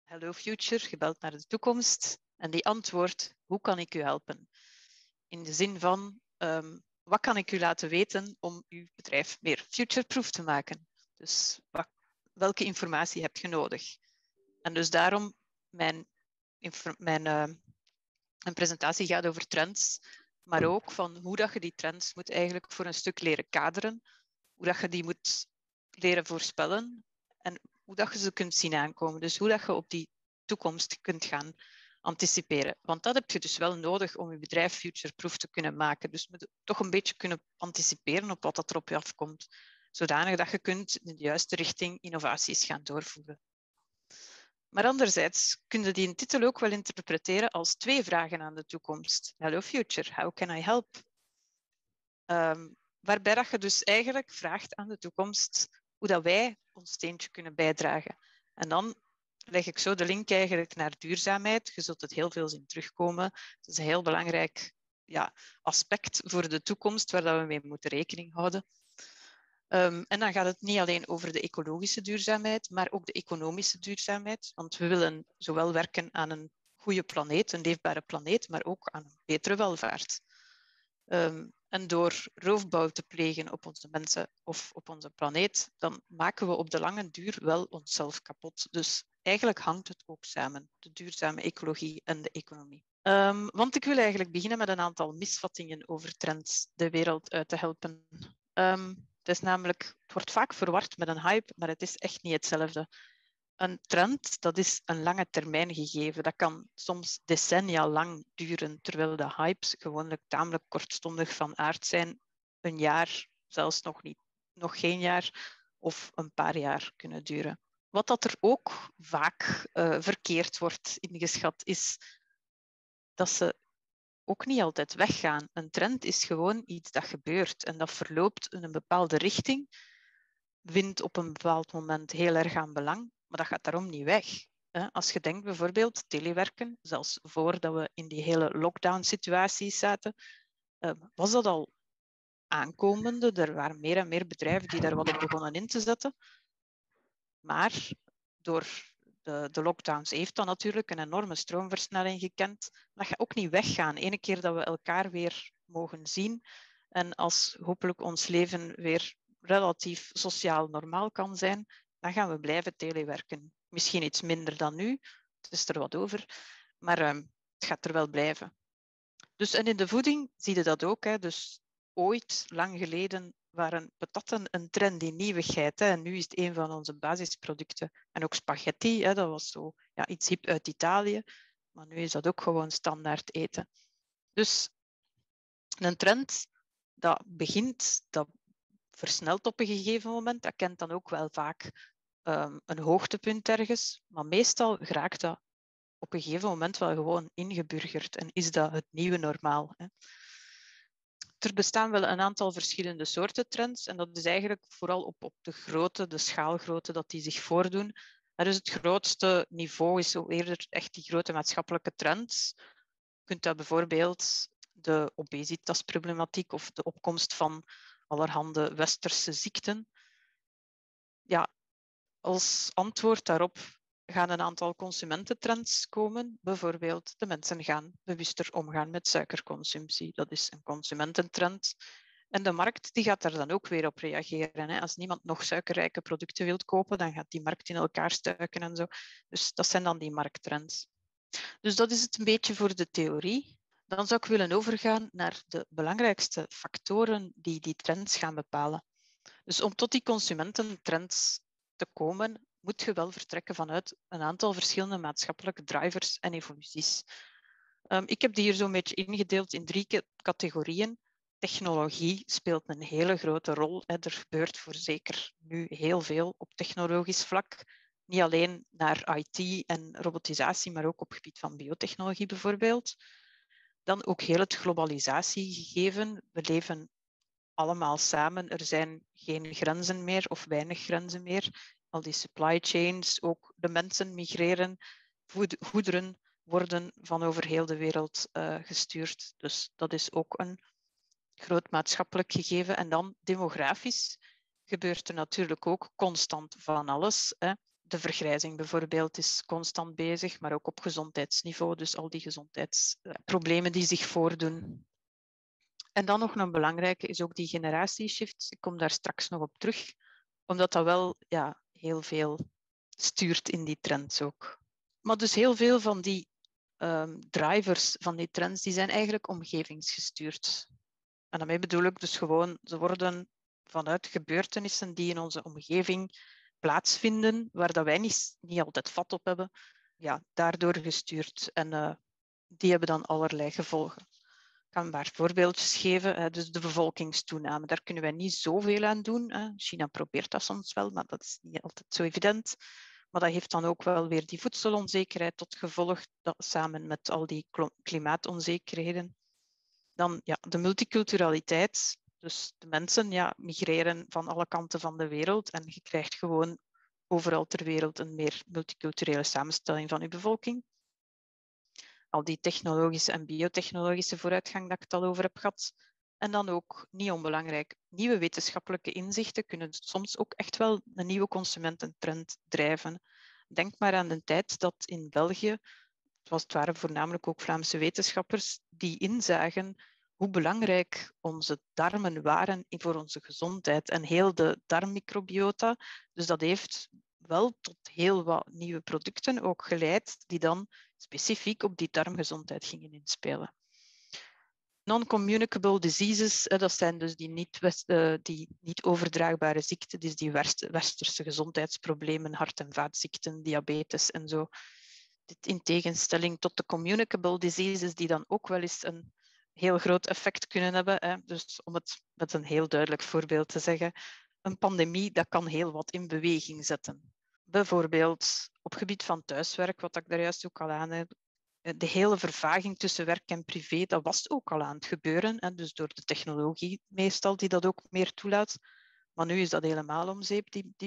Hello Future, gebeld naar de toekomst. En die antwoordt, hoe kan ik u helpen? In de zin van, wat kan ik u laten weten om uw bedrijf meer futureproof te maken? Dus welke informatie heb je nodig? En dus daarom, mijn presentatie gaat over trends, maar ook van hoe dat je die trends moet eigenlijk voor een stuk leren kaderen, hoe dat je die moet leren voorspellen en hoe dat je ze kunt zien aankomen. Dus hoe dat je op die toekomst kunt gaan anticiperen. Want dat heb je dus wel nodig om je bedrijf futureproof te kunnen maken. Dus je moet toch een beetje kunnen anticiperen op wat dat er op je afkomt, zodanig dat je kunt in de juiste richting innovaties gaan doorvoeren. Maar anderzijds kun je die titel ook wel interpreteren als 2 vragen aan de toekomst. Hello Future, how can I help? Waarbij dat je dus eigenlijk vraagt aan de toekomst hoe dat wij ons steentje kunnen bijdragen. En dan leg ik zo de link eigenlijk naar duurzaamheid. Je zult het heel veel zien terugkomen. Het is een heel belangrijk aspect voor de toekomst waar dat we mee moeten rekening houden. En dan gaat het niet alleen over de ecologische duurzaamheid, maar ook de economische duurzaamheid. Want we willen zowel werken aan een goede planeet, een leefbare planeet, maar ook aan een betere welvaart. En door roofbouw te plegen op onze mensen of op onze planeet, dan maken we op de lange duur wel onszelf kapot. Dus eigenlijk hangt het ook samen, de duurzame ecologie en de economie. Want ik wil eigenlijk beginnen met een aantal misvattingen over trends de wereld uit te helpen. Het is namelijk, het wordt vaak verward met een hype, maar het is echt niet hetzelfde. Een trend, dat is een lange termijn gegeven. Dat kan soms decennia lang duren, terwijl de hypes gewoonlijk tamelijk kortstondig van aard zijn. Een jaar, zelfs nog geen jaar of een paar jaar kunnen duren. Wat dat er ook vaak verkeerd wordt ingeschat, is dat ze ook niet altijd weggaan. Een trend is gewoon iets dat gebeurt en dat verloopt in een bepaalde richting, wint op een bepaald moment heel erg aan belang, maar dat gaat daarom niet weg. Als je denkt bijvoorbeeld telewerken, zelfs voordat we in die hele lockdown-situatie zaten, was dat al aankomende. Er waren meer en meer bedrijven die daar wat op begonnen in te zetten. Maar door de lockdowns heeft dat natuurlijk een enorme stroomversnelling gekend. Dat gaat ook niet weggaan. Ene keer dat we elkaar weer mogen zien en als hopelijk ons leven weer relatief sociaal normaal kan zijn, dan gaan we blijven telewerken. Misschien iets minder dan nu, het is er wat over, maar het gaat er wel blijven. Dus, en in de voeding zie je dat ook. Hè. Dus ooit, lang geleden, waren patatten een trendy nieuwigheid. Hè. En nu is het een van onze basisproducten. En ook spaghetti, hè, dat was zo iets hip uit Italië. Maar nu is dat ook gewoon standaard eten. Dus een trend dat begint, dat versnelt op een gegeven moment. Dat kent dan ook wel vaak een hoogtepunt ergens. Maar meestal geraakt dat op een gegeven moment wel gewoon ingeburgerd. En is dat het nieuwe normaal. Hè. Er bestaan wel een aantal verschillende soorten trends. En dat is eigenlijk vooral op de grootte, de schaalgrootte, dat die zich voordoen. Dus het grootste niveau is zo eerder echt die grote maatschappelijke trends. Je kunt dat bijvoorbeeld de obesitasproblematiek of de opkomst van allerhande westerse ziekten. Ja, als antwoord daarop gaan een aantal consumententrends komen. Bijvoorbeeld, de mensen gaan bewuster omgaan met suikerconsumptie. Dat is een consumententrend. En de markt die gaat daar dan ook weer op reageren. Als niemand nog suikerrijke producten wil kopen, dan gaat die markt in elkaar stuiken en zo. Dus dat zijn dan die markttrends. Dus dat is het een beetje voor de theorie. Dan zou ik willen overgaan naar de belangrijkste factoren die die trends gaan bepalen. Dus om tot die consumententrends te komen, moet je wel vertrekken vanuit een aantal verschillende maatschappelijke drivers en evoluties. Ik heb die hier zo'n beetje ingedeeld in 3 categorieën. Technologie speelt een hele grote rol. Er gebeurt voorzeker nu heel veel op technologisch vlak. Niet alleen naar IT en robotisatie, maar ook op het gebied van biotechnologie bijvoorbeeld. Dan ook heel het globalisatiegegeven. We leven allemaal samen. Er zijn geen grenzen meer of weinig grenzen meer. Al die supply chains, ook de mensen migreren. Goederen worden van over heel de wereld gestuurd. Dus dat is ook een groot maatschappelijk gegeven. En dan demografisch gebeurt er natuurlijk ook constant van alles. de vergrijzing bijvoorbeeld is constant bezig, maar ook op gezondheidsniveau. Dus al die gezondheidsproblemen die zich voordoen. En dan nog een belangrijke is ook die generatieshift. Ik kom daar straks nog op terug, omdat dat wel heel veel stuurt in die trends ook. Maar dus heel veel van die drivers van die trends, die zijn eigenlijk omgevingsgestuurd. En daarmee bedoel ik dus gewoon, ze worden vanuit gebeurtenissen die in onze omgeving plaatsvinden, waar dat wij niet altijd vat op hebben, daardoor gestuurd. En die hebben dan allerlei gevolgen. Ik kan een paar voorbeeldjes geven. Dus de bevolkingstoename, daar kunnen wij niet zoveel aan doen. China probeert dat soms wel, maar dat is niet altijd zo evident. Maar dat heeft dan ook wel weer die voedselonzekerheid tot gevolg, samen met al die klimaatonzekerheden. Dan de multiculturaliteit. Dus de mensen migreren van alle kanten van de wereld en je krijgt gewoon overal ter wereld een meer multiculturele samenstelling van je bevolking. Al die technologische en biotechnologische vooruitgang dat ik het al over heb gehad. En dan ook, niet onbelangrijk, nieuwe wetenschappelijke inzichten kunnen soms ook echt wel een nieuwe consumententrend drijven. Denk maar aan de tijd dat in België, het waren voornamelijk ook Vlaamse wetenschappers, die inzagen hoe belangrijk onze darmen waren voor onze gezondheid en heel de darmmicrobiota. Dus dat heeft wel tot heel wat nieuwe producten ook geleid, die dan specifiek op die darmgezondheid gingen inspelen. Non-communicable diseases, dat zijn dus die niet overdraagbare ziekten, dus die westerse gezondheidsproblemen, hart- en vaatziekten, diabetes en zo. Dit in tegenstelling tot de communicable diseases, die dan ook wel eens een heel groot effect kunnen hebben. Dus om het met een heel duidelijk voorbeeld te zeggen, een pandemie, dat kan heel wat in beweging zetten. Bijvoorbeeld op gebied van thuiswerk, wat ik daar juist ook al aan heb. De hele vervaging tussen werk en privé, dat was ook al aan het gebeuren. Dus door de technologie meestal, die dat ook meer toelaat. Maar nu is dat helemaal om zeep,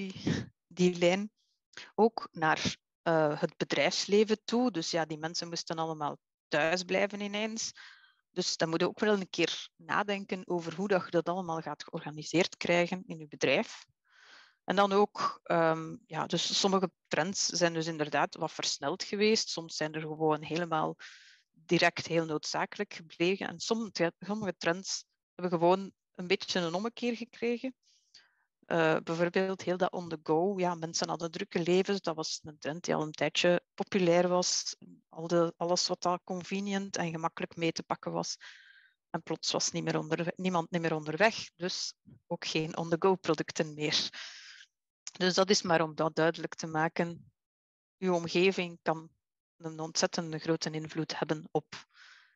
die lijn. Ook naar het bedrijfsleven toe. Dus die mensen moesten allemaal thuis blijven ineens. Dus dan moet je ook wel een keer nadenken over hoe dat je dat allemaal gaat georganiseerd krijgen in je bedrijf. En dan ook, dus sommige trends zijn dus inderdaad wat versneld geweest. Soms zijn er gewoon helemaal direct heel noodzakelijk gebleven. En sommige trends hebben gewoon een beetje een ommekeer gekregen. Bijvoorbeeld heel dat on the go. Ja, mensen hadden drukke levens. Dat was een trend die al een tijdje populair was. Alles wat dat convenient en gemakkelijk mee te pakken was. En plots was niemand niet meer onderweg. Dus ook geen on-the-go producten meer. Dus dat is maar om dat duidelijk te maken. Uw omgeving kan een ontzettend grote invloed hebben op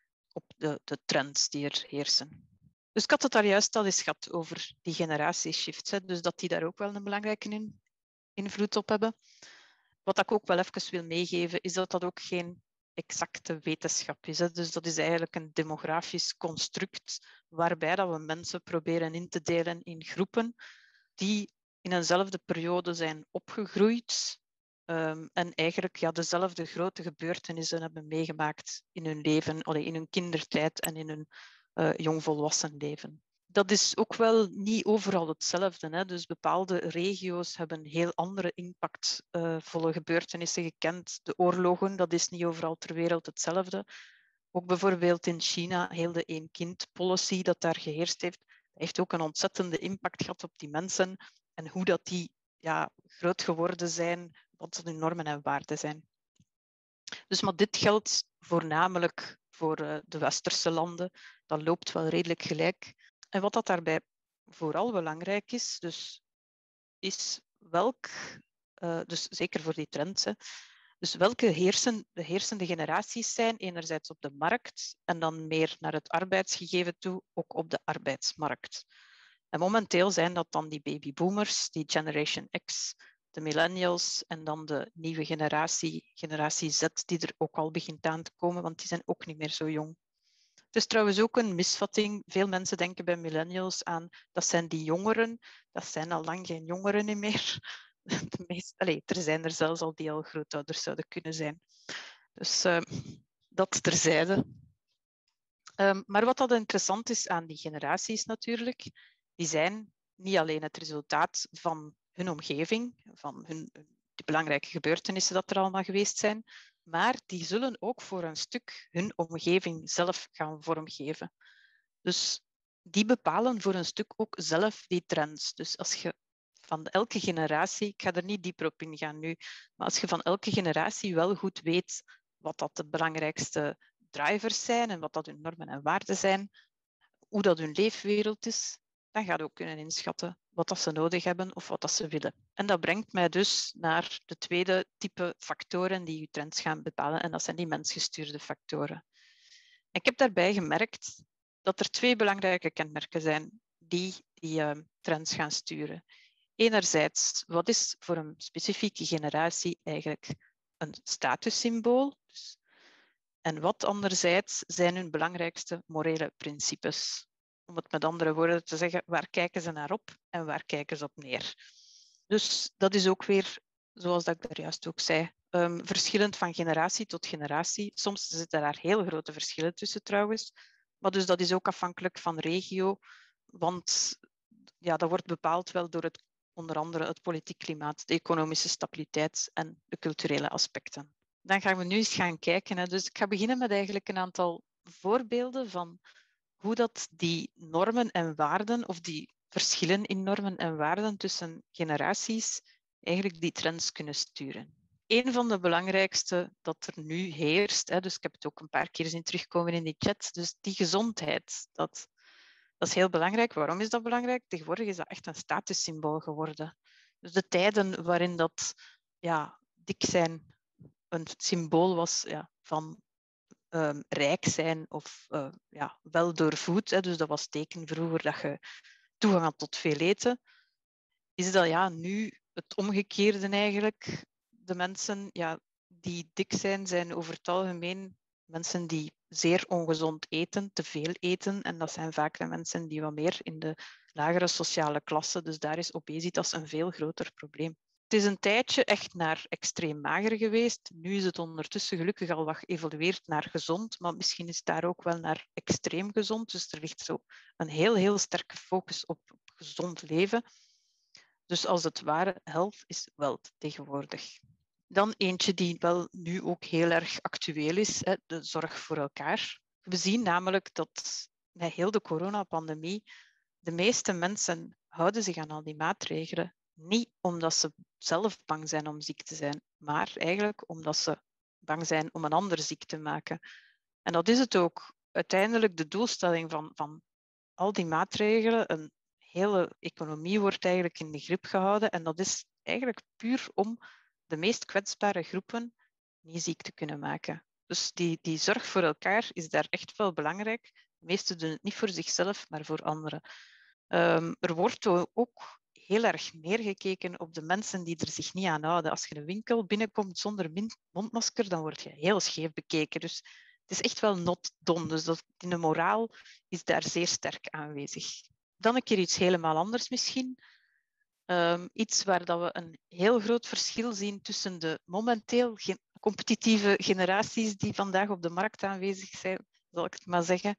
de trends die er heersen. Dus ik had het daar juist al eens gehad over die generatieshifts. Dus dat die daar ook wel een belangrijke invloed op hebben. Wat ik ook wel even wil meegeven, is dat dat ook geen exacte wetenschap is. Dus dat is eigenlijk een demografisch construct waarbij dat we mensen proberen in te delen in groepen die in eenzelfde periode zijn opgegroeid en eigenlijk dezelfde grote gebeurtenissen hebben meegemaakt in hun leven, in hun kindertijd en in hun jongvolwassen leven. Dat is ook wel niet overal hetzelfde. Dus bepaalde regio's hebben heel andere impactvolle gebeurtenissen gekend. De oorlogen, dat is niet overal ter wereld hetzelfde. Ook bijvoorbeeld in China, heel de één-kind-policy dat daar geheerst heeft ook een ontzettende impact gehad op die mensen en hoe dat die groot geworden zijn, wat hun normen en waarden zijn. Dus, maar dit geldt voornamelijk voor de westerse landen. Dat loopt wel redelijk gelijk. En wat dat daarbij vooral belangrijk is, is dus zeker voor die trends, dus welke de heersende generaties zijn, enerzijds op de markt en dan meer naar het arbeidsgegeven toe, ook op de arbeidsmarkt. En momenteel zijn dat dan die babyboomers, die Generation X, de millennials en dan de nieuwe generatie Z, die er ook al begint aan te komen, want die zijn ook niet meer zo jong. Het is trouwens ook een misvatting. Veel mensen denken bij millennials aan, dat zijn die jongeren. Dat zijn al lang geen jongeren meer. Er zijn er zelfs al die al grootouders zouden kunnen zijn. Dus dat terzijde. Maar wat dat interessant is aan die generaties natuurlijk, die zijn niet alleen het resultaat van hun omgeving, van hun de belangrijke gebeurtenissen dat er allemaal geweest zijn. Maar die zullen ook voor een stuk hun omgeving zelf gaan vormgeven. Dus die bepalen voor een stuk ook zelf die trends. Dus als je van elke generatie, ik ga er niet dieper op ingaan nu, maar als je van elke generatie wel goed weet wat dat de belangrijkste drivers zijn en wat dat hun normen en waarden zijn, hoe dat hun leefwereld is, dan ga je ook kunnen inschatten wat dat ze nodig hebben of wat dat ze willen. En dat brengt mij dus naar de tweede type factoren die je trends gaan bepalen, en dat zijn die mensgestuurde factoren. Ik heb daarbij gemerkt dat er twee belangrijke kenmerken zijn die trends gaan sturen. Enerzijds, wat is voor een specifieke generatie eigenlijk een statussymbool? En wat anderzijds zijn hun belangrijkste morele principes? Om het met andere woorden te zeggen, waar kijken ze naar op en waar kijken ze op neer? Dus dat is ook weer, zoals dat ik daar juist ook zei, verschillend van generatie tot generatie. Soms zitten daar heel grote verschillen tussen trouwens. Maar dus dat is ook afhankelijk van regio, want ja, dat wordt bepaald wel door onder andere het politiek klimaat, de economische stabiliteit en de culturele aspecten. Dan gaan we nu eens gaan kijken. Hè. Dus ik ga beginnen met eigenlijk een aantal voorbeelden van hoe dat die normen en waarden, of die verschillen in normen en waarden tussen generaties, eigenlijk die trends kunnen sturen. Een van de belangrijkste dat er nu heerst, hè, dus ik heb het ook een paar keer zien terugkomen in die chat, dus die gezondheid, dat is heel belangrijk. Waarom is dat belangrijk? Tegenwoordig is dat echt een statussymbool geworden. Dus de tijden waarin dat dik zijn een symbool was van rijk zijn of wel doorvoed. Hè. Dus dat was teken vroeger dat je toegang had tot veel eten. Is dat nu het omgekeerde eigenlijk? De mensen die dik zijn, zijn over het algemeen mensen die zeer ongezond eten, te veel eten. En dat zijn vaak de mensen die wat meer in de lagere sociale klasse. Dus daar is obesitas een veel groter probleem. Het is een tijdje echt naar extreem mager geweest. Nu is het ondertussen gelukkig al wat geëvolueerd naar gezond, maar misschien is het daar ook wel naar extreem gezond. Dus er ligt zo een heel sterke focus op gezond leven. Dus als het ware, health is wealth tegenwoordig. Dan eentje die wel nu ook heel erg actueel is, de zorg voor elkaar. We zien namelijk dat met heel de coronapandemie de meeste mensen houden zich aan al die maatregelen niet omdat ze zelf bang zijn om ziek te zijn, maar eigenlijk omdat ze bang zijn om een ander ziek te maken. En dat is het ook. Uiteindelijk de doelstelling van al die maatregelen, een hele economie wordt eigenlijk in de grip gehouden en dat is eigenlijk puur om de meest kwetsbare groepen niet ziek te kunnen maken. Dus die zorg voor elkaar is daar echt wel belangrijk. De meesten doen het niet voor zichzelf, maar voor anderen. Er wordt ook heel erg neergekeken op de mensen die er zich niet aan houden. Als je een winkel binnenkomt zonder mondmasker, dan word je heel scheef bekeken. Dus het is echt wel not done. Dus de moraal is daar zeer sterk aanwezig. Dan een keer iets helemaal anders misschien. Iets waar dat we een heel groot verschil zien tussen de momenteel competitieve generaties die vandaag op de markt aanwezig zijn, zal ik het maar zeggen.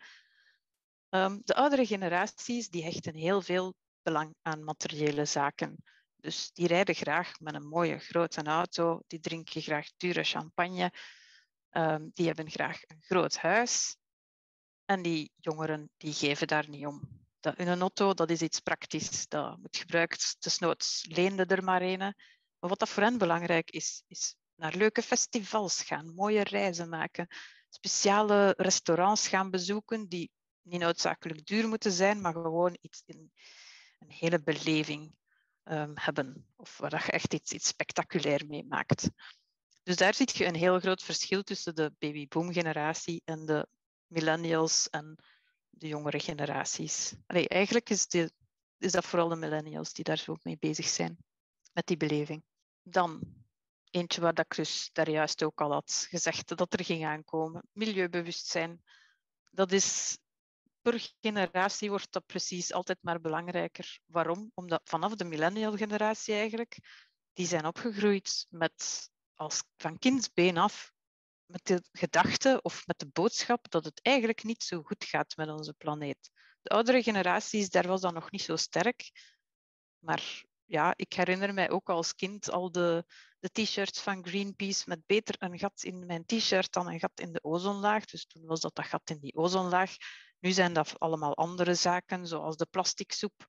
De oudere generaties die hechten heel veel belang aan materiële zaken. Dus die rijden graag met een mooie grote auto, die drinken graag dure champagne, die hebben graag een groot huis. En die jongeren die geven daar niet om. Een auto, dat is iets praktisch, dat moet gebruikt. Desnoods leende er maar een. Maar wat dat voor hen belangrijk is, is naar leuke festivals gaan, mooie reizen maken, speciale restaurants gaan bezoeken die niet noodzakelijk duur moeten zijn, maar gewoon een hele beleving hebben. Of waar je echt iets spectaculair meemaakt. Dus daar zie je een heel groot verschil tussen de babyboom-generatie en de millennials en de jongere generaties. Eigenlijk is dat vooral de millennials die daar zo mee bezig zijn, met die beleving. Dan eentje waar ik dus daar juist ook al had gezegd dat er ging aankomen. Milieubewustzijn. Dat is per generatie wordt dat precies altijd maar belangrijker. Waarom? Omdat vanaf de millennial-generatie eigenlijk, die zijn opgegroeid met van kindsbeen af met de gedachte of met de boodschap dat het eigenlijk niet zo goed gaat met onze planeet. De oudere generaties, daar was dat nog niet zo sterk. Maar ja, ik herinner mij ook als kind al de de t-shirts van Greenpeace met beter een gat in mijn t-shirt dan een gat in de ozonlaag. Dus toen was dat gat in die ozonlaag. Nu zijn dat allemaal andere zaken, zoals de plastic soep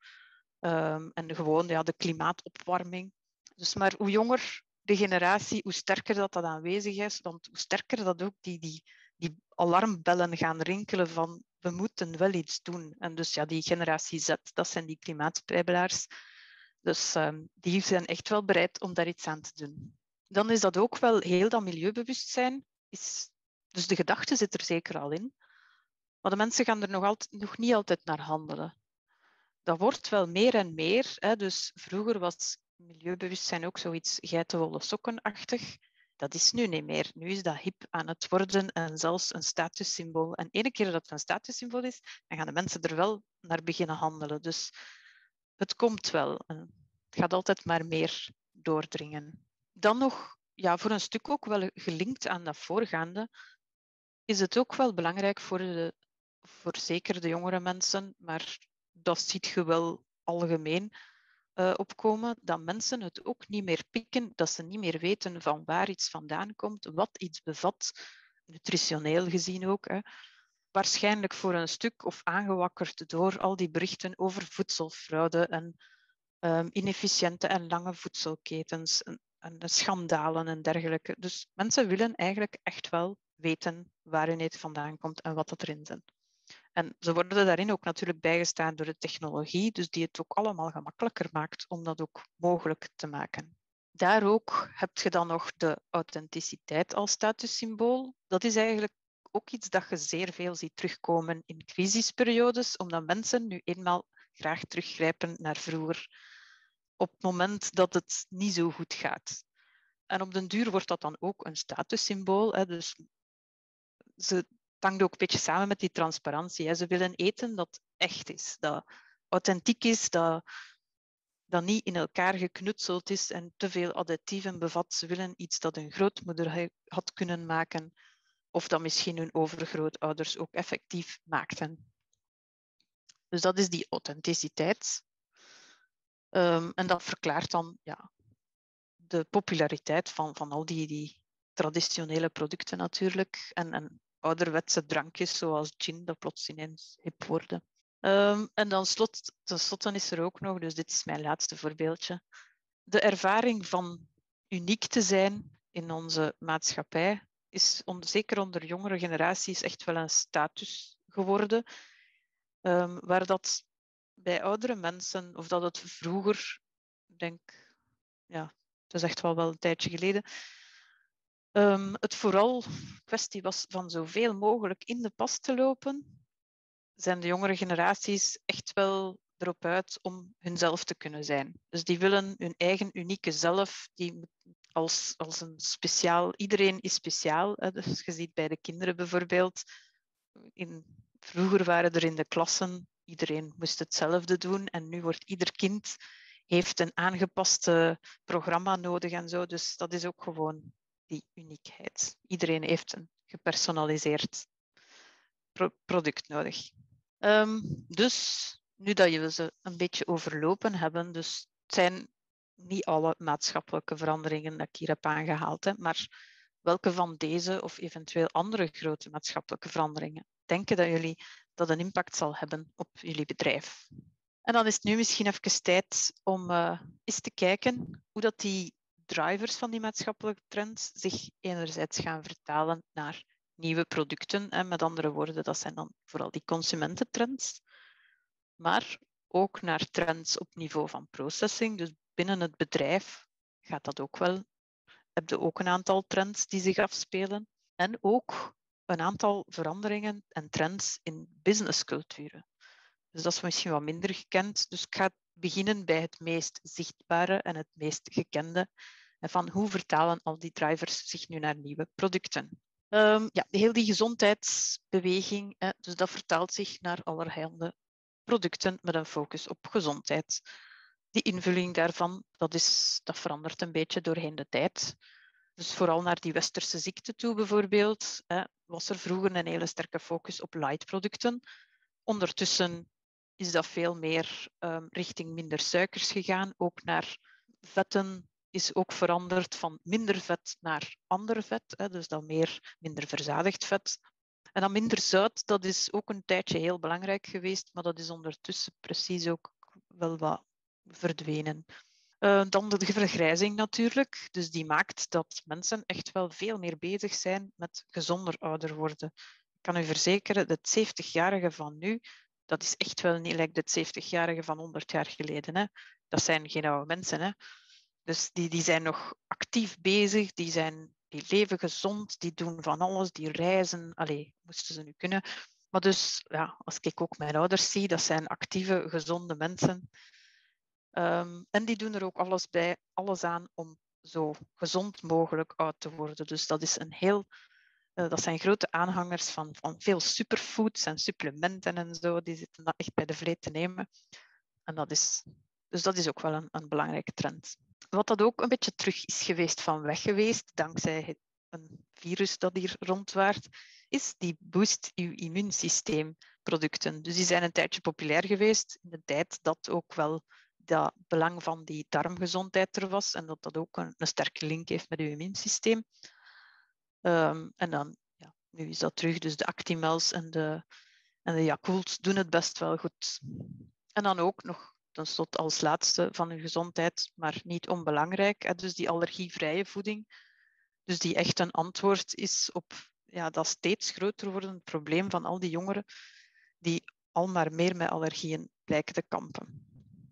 en gewoon de klimaatopwarming. Dus maar hoe jonger de generatie, hoe sterker dat aanwezig is. Want hoe sterker dat ook die alarmbellen gaan rinkelen van we moeten wel iets doen. En dus die generatie Z, dat zijn die klimaatspijbelaars. Dus die zijn echt wel bereid om daar iets aan te doen. Dan is dat ook wel heel dat milieubewustzijn. Dus de gedachte zit er zeker al in. Maar de mensen gaan er nog niet altijd naar handelen. Dat wordt wel meer en meer. Hè. Dus vroeger was milieubewustzijn ook zoiets geitenwolle sokkenachtig. Dat is nu niet meer. Nu is dat hip aan het worden en zelfs een statussymbool. En ene keer dat het een statussymbool is, dan gaan de mensen er wel naar beginnen handelen. Dus het komt wel. Het gaat altijd maar meer doordringen. Dan nog, voor een stuk ook wel gelinkt aan dat voorgaande, is het ook wel belangrijk voor zeker de jongere mensen, maar dat ziet je wel algemeen opkomen, dat mensen het ook niet meer pikken, dat ze niet meer weten van waar iets vandaan komt, wat iets bevat, nutritioneel gezien ook. Hè. Waarschijnlijk voor een stuk of aangewakkerd door al die berichten over voedselfraude en inefficiënte en lange voedselketens en de schandalen en dergelijke. Dus mensen willen eigenlijk echt wel weten waar hun eten vandaan komt en wat dat erin zit. En ze worden daarin ook natuurlijk bijgestaan door de technologie, dus die het ook allemaal gemakkelijker maakt om dat ook mogelijk te maken. Daar ook heb je dan nog de authenticiteit als statussymbool. Dat is eigenlijk ook iets dat je zeer veel ziet terugkomen in crisisperiodes, omdat mensen nu eenmaal graag teruggrijpen naar vroeger, op het moment dat het niet zo goed gaat. En op den duur wordt dat dan ook een statussymbool. Hè. Dus het hangt ook een beetje samen met die transparantie. Hè. Ze willen eten dat echt is, dat authentiek is, dat niet in elkaar geknutseld is en te veel additieven bevat. Ze willen iets dat hun grootmoeder had kunnen maken of dat misschien hun overgrootouders ook effectief maakten. Dus dat is die authenticiteit. En dat verklaart dan de populariteit van al die traditionele producten natuurlijk. En ouderwetse drankjes zoals gin, dat plots ineens hip worden. En dan tenslotte is er ook nog, dus dit is mijn laatste voorbeeldje, de ervaring van uniek te zijn in onze maatschappij is zeker onder jongere generaties echt wel een status geworden. Waar dat bij oudere mensen, of dat het vroeger, denk, het is echt wel een tijdje geleden, het vooral kwestie was van zoveel mogelijk in de pas te lopen, zijn de jongere generaties echt wel erop uit om hunzelf te kunnen zijn. Dus die willen hun eigen unieke zelf, die als een speciaal... Iedereen is speciaal. Hè. Dus je ziet bij de kinderen bijvoorbeeld, vroeger waren er in de klassen, iedereen moest hetzelfde doen en nu wordt ieder kind heeft een aangepaste programma nodig en zo. Dus dat is ook gewoon die uniekheid. Iedereen heeft een gepersonaliseerd product nodig. Dus nu dat we ze een beetje overlopen hebben, dus het zijn niet alle maatschappelijke veranderingen dat ik hier heb aangehaald, hè, maar welke van deze of eventueel andere grote maatschappelijke veranderingen denken dat jullie dat een impact zal hebben op jullie bedrijf? En dan is het nu misschien even tijd om eens te kijken hoe dat die drivers van die maatschappelijke trends zich enerzijds gaan vertalen naar nieuwe producten. En met andere woorden, dat zijn dan vooral die consumententrends. Maar ook naar trends op niveau van processing. Dus binnen het bedrijf gaat dat ook wel. Heb je ook een aantal trends die zich afspelen. En ook een aantal veranderingen en trends in businessculturen. Dus dat is misschien wat minder gekend. Dus ik ga beginnen bij het meest zichtbare en het meest gekende. En van hoe vertalen al die drivers zich nu naar nieuwe producten? Heel die gezondheidsbeweging, dus dat vertaalt zich naar allerhande producten met een focus op gezondheid. Die invulling daarvan, dat verandert een beetje doorheen de tijd. Dus vooral naar die westerse ziekte toe bijvoorbeeld, was er vroeger een hele sterke focus op light producten. Ondertussen is dat veel meer richting minder suikers gegaan, ook naar vetten is ook veranderd van minder vet naar ander vet. Hè, dus dan minder verzadigd vet. En dan minder zout, dat is ook een tijdje heel belangrijk geweest, maar dat is ondertussen precies ook wel wat verdwenen. Dan de vergrijzing natuurlijk. Dus die maakt dat mensen echt wel veel meer bezig zijn met gezonder ouder worden. Ik kan u verzekeren, de 70-jarigen van nu, dat is echt wel niet like de 70-jarigen van 100 jaar geleden. Hè. Dat zijn geen oude mensen. Hè. Dus die zijn nog actief bezig, die leven gezond, die doen van alles, die reizen. Allee, moesten ze nu kunnen. Maar dus, ja, als ik ook mijn ouders zie, dat zijn actieve, gezonde mensen. En die doen er ook alles aan om zo gezond mogelijk oud te worden. Dus dat is dat zijn grote aanhangers van veel superfoods en supplementen en zo. Die zitten dat echt bij de vleet te nemen. En dus dat is ook wel een belangrijke trend. Wat dat ook een beetje terug is geweest van weg geweest, dankzij een virus dat hier rondwaart, is die boost uw immuunsysteem producten. Dus die zijn een tijdje populair geweest in de tijd dat ook wel dat belang van die darmgezondheid er was en dat ook een sterke link heeft met uw immuunsysteem. En dan, ja, nu is dat terug. Dus de Actimels en de Yakults doen het best wel goed. En dan ook nog tenslotte als laatste van uw gezondheid, maar niet onbelangrijk, dus die allergievrije voeding. Dus die echt een antwoord is op dat steeds groter wordende probleem van al die jongeren die al maar meer met allergieën blijken te kampen.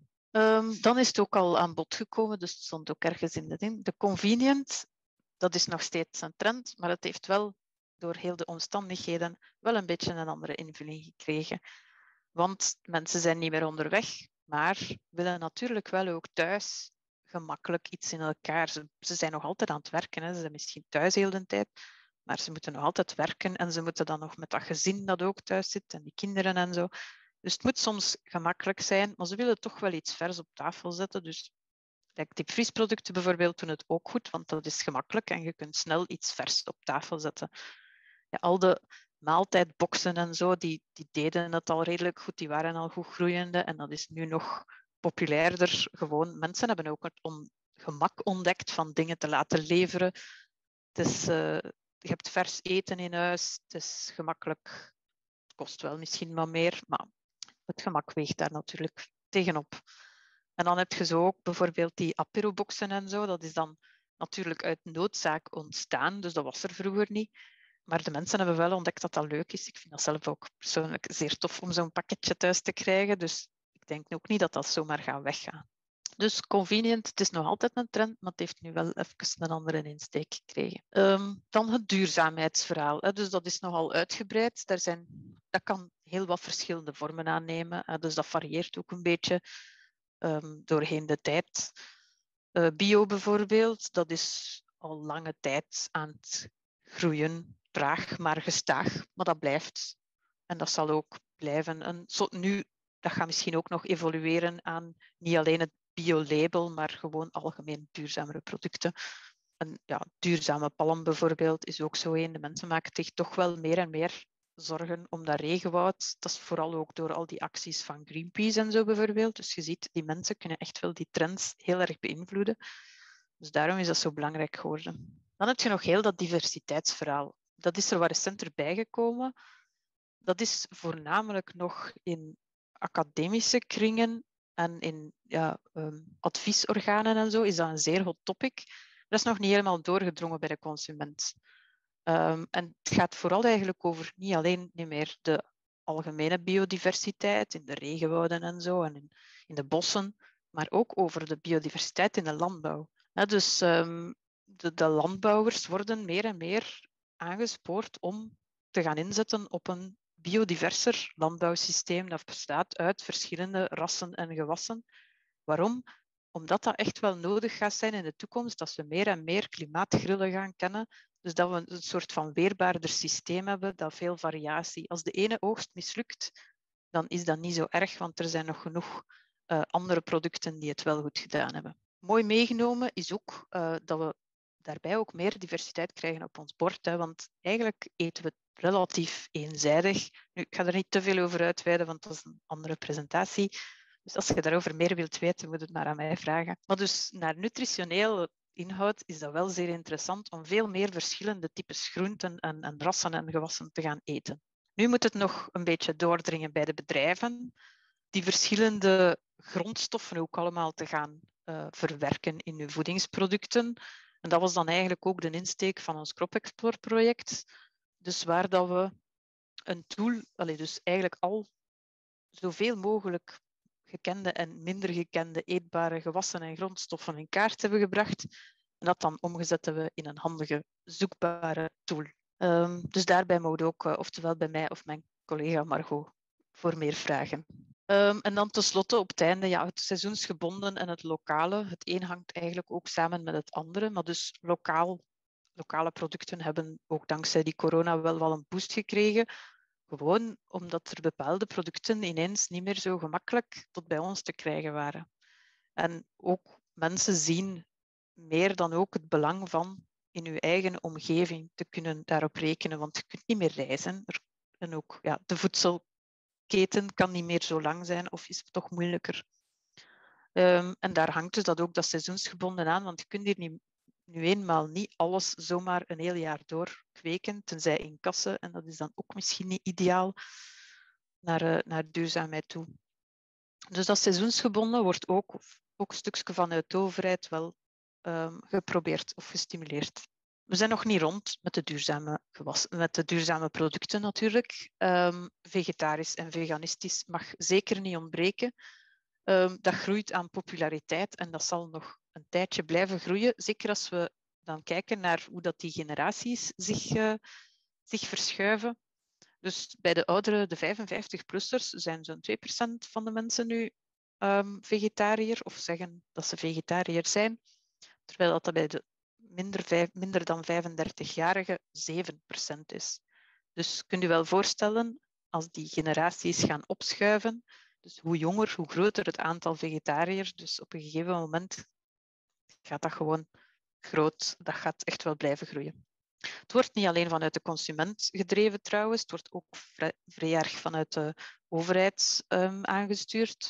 Dan is het ook al aan bod gekomen, dus het stond ook ergens in de ding. De convenient, dat is nog steeds een trend, maar het heeft wel door heel de omstandigheden wel een beetje een andere invulling gekregen. Want mensen zijn niet meer onderweg, maar willen natuurlijk wel ook thuis gemakkelijk iets in elkaar. Ze zijn nog altijd aan het werken. Hè. Ze zijn misschien thuis heel de tijd, maar ze moeten nog altijd werken en ze moeten dan nog met dat gezin dat ook thuis zit en die kinderen en zo. Dus het moet soms gemakkelijk zijn, maar ze willen toch wel iets vers op tafel zetten. Dus diepvriesproducten bijvoorbeeld doen het ook goed, want dat is gemakkelijk en je kunt snel iets vers op tafel zetten. Ja, al de maaltijdboxen en zo, die deden het al redelijk goed, die waren al goed groeiende en dat is nu nog populairder. Gewoon, mensen hebben ook het gemak ontdekt van dingen te laten leveren. Dus, je hebt vers eten in huis, het is gemakkelijk. Het kost wel misschien wat meer, maar het gemak weegt daar natuurlijk tegenop. En dan heb je zo ook bijvoorbeeld die aperoboxen en zo. Dat is dan natuurlijk uit noodzaak ontstaan, dus dat was er vroeger niet. Maar de mensen hebben wel ontdekt dat dat leuk is. Ik vind dat zelf ook persoonlijk zeer tof om zo'n pakketje thuis te krijgen. Dus ik denk ook niet dat dat zomaar gaat weggaan. Dus convenient, het is nog altijd een trend, maar het heeft nu wel even een andere insteek gekregen. Dan het duurzaamheidsverhaal. Dus dat is nogal uitgebreid. Dat kan heel wat verschillende vormen aannemen. Dus dat varieert ook een beetje doorheen de tijd. Bio bijvoorbeeld, dat is al lange tijd aan het groeien. Traag, maar gestaag. Maar dat blijft. En dat zal ook blijven. En nu, dat gaat misschien ook nog evolueren aan niet alleen het bio-label, maar gewoon algemeen duurzamere producten. En ja, duurzame palm bijvoorbeeld is ook zo een. De mensen maken zich toch wel meer en meer zorgen om dat regenwoud. Dat is vooral ook door al die acties van Greenpeace en zo bijvoorbeeld. Dus je ziet, die mensen kunnen echt wel die trends heel erg beïnvloeden. Dus daarom is dat zo belangrijk geworden. Dan heb je nog heel dat diversiteitsverhaal. Dat is er wat recenter bijgekomen. Dat is voornamelijk nog in academische kringen en in adviesorganen en zo is dat een zeer hot topic. Dat is nog niet helemaal doorgedrongen bij de consument. En het gaat vooral eigenlijk over niet alleen niet meer de algemene biodiversiteit in de regenwouden en zo en in de bossen, maar ook over de biodiversiteit in de landbouw. Dus de landbouwers worden meer en meer aangespoord om te gaan inzetten op een biodiverser landbouwsysteem dat bestaat uit verschillende rassen en gewassen. Waarom? Omdat dat echt wel nodig gaat zijn in de toekomst, als we meer en meer klimaatgrillen gaan kennen. Dus dat we een soort van weerbaarder systeem hebben, dat veel variatie. Als de ene oogst mislukt, dan is dat niet zo erg, want er zijn nog genoeg andere producten die het wel goed gedaan hebben. Mooi meegenomen is ook dat we daarbij ook meer diversiteit krijgen op ons bord. Hè, want eigenlijk eten we relatief eenzijdig. Nu, ik ga er niet te veel over uitweiden, want dat is een andere presentatie. Dus als je daarover meer wilt weten, moet je het maar aan mij vragen. Maar dus naar nutritionele inhoud is dat wel zeer interessant om veel meer verschillende types groenten en rassen en gewassen te gaan eten. Nu moet het nog een beetje doordringen bij de bedrijven, die verschillende grondstoffen ook allemaal te gaan verwerken in hun voedingsproducten. En dat was dan eigenlijk ook de insteek van ons Crop Explorer project. Dus waar dat we een tool, dus eigenlijk al zoveel mogelijk gekende en minder gekende eetbare gewassen en grondstoffen in kaart hebben gebracht. En dat dan omgezet hebben in een handige, zoekbare tool. Dus daarbij mogen ook, oftewel bij mij of mijn collega Margot, voor meer vragen. En dan tenslotte op het einde, ja, het seizoensgebonden en het lokale. Het een hangt eigenlijk ook samen met het andere. Maar dus lokale producten hebben ook dankzij die corona wel een boost gekregen. Gewoon omdat er bepaalde producten ineens niet meer zo gemakkelijk tot bij ons te krijgen waren. En ook mensen zien meer dan ook het belang van in uw eigen omgeving te kunnen daarop rekenen, want je kunt niet meer reizen. En ook ja, de voedselketen kan niet meer zo lang zijn of is het toch moeilijker. En daar hangt dus dat seizoensgebonden aan, want je kunt hier nu eenmaal niet alles zomaar een heel jaar door kweken, tenzij in kassen. En dat is dan ook misschien niet ideaal naar duurzaamheid toe. Dus dat seizoensgebonden wordt ook een stukje vanuit de overheid wel geprobeerd of gestimuleerd. We zijn nog niet rond met de duurzame producten natuurlijk. Vegetarisch en veganistisch mag zeker niet ontbreken. Dat groeit aan populariteit en dat zal nog een tijdje blijven groeien. Zeker als we dan kijken naar hoe dat die generaties zich verschuiven. Dus bij de ouderen, de 55-plussers, zijn zo'n 2% van de mensen nu vegetariër of zeggen dat ze vegetariër zijn. Terwijl dat bij de minder dan 35-jarigen 7% is. Dus kunt u wel voorstellen, als die generaties gaan opschuiven, dus hoe jonger, hoe groter het aantal vegetariërs. Dus op een gegeven moment gaat dat gewoon groot. Dat gaat echt wel blijven groeien. Het wordt niet alleen vanuit de consument gedreven trouwens. Het wordt ook vrij erg vanuit de overheid aangestuurd.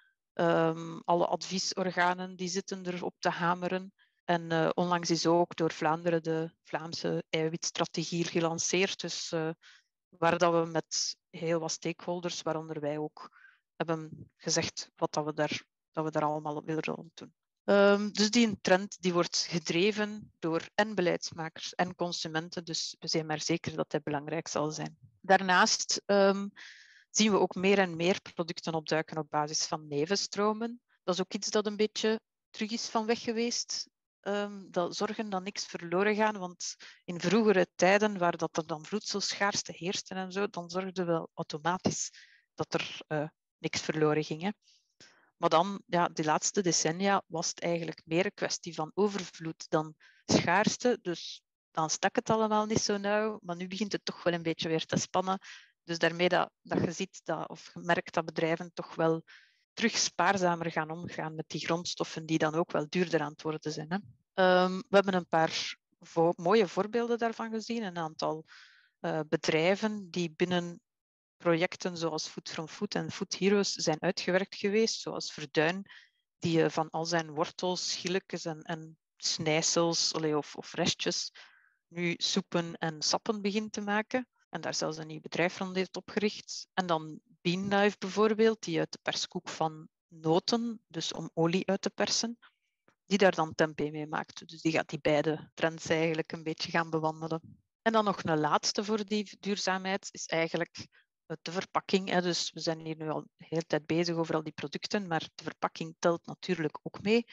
Alle adviesorganen die zitten erop te hameren. En onlangs is ook door Vlaanderen de Vlaamse eiwitstrategie gelanceerd. Dus waar dat we met heel wat stakeholders, waaronder wij ook, hebben gezegd dat we daar allemaal op willen doen. Dus die trend die wordt gedreven door en beleidsmakers en consumenten. Dus we zijn maar zeker dat dat belangrijk zal zijn. Daarnaast zien we ook meer en meer producten opduiken op basis van nevenstromen. Dat is ook iets dat een beetje terug is van weg geweest. Dat zorgen dat niks verloren gaat. Want in vroegere tijden, waar dat er dan voedselschaarste heerste en zo, dan zorgde wel automatisch dat er niks verloren ging. Hè. Maar dan, ja, die laatste decennia was het eigenlijk meer een kwestie van overvloed dan schaarste. Dus dan stak het allemaal niet zo nauw. Maar nu begint het toch wel een beetje weer te spannen. Dus daarmee dat je ziet of je merkt dat bedrijven toch wel terug spaarzamer gaan omgaan met die grondstoffen die dan ook wel duurder aan het worden zijn. Hè. We hebben een paar mooie voorbeelden daarvan gezien. Een aantal bedrijven die binnen projecten zoals Food from Food en Food Heroes zijn uitgewerkt geweest, zoals Verduin, die van al zijn wortels, schilletjes en snijsels of restjes nu soepen en sappen begint te maken. En daar zelfs een nieuw bedrijf rond heeft opgericht. En dan Beanlife bijvoorbeeld, die uit de perskoek van noten, dus om olie uit te persen, die daar dan tempeh mee maakt. Dus die gaat die beide trends eigenlijk een beetje gaan bewandelen. En dan nog een laatste voor die duurzaamheid is eigenlijk de verpakking. Hè. Dus we zijn hier nu al de hele tijd bezig over al die producten, maar de verpakking telt natuurlijk ook mee.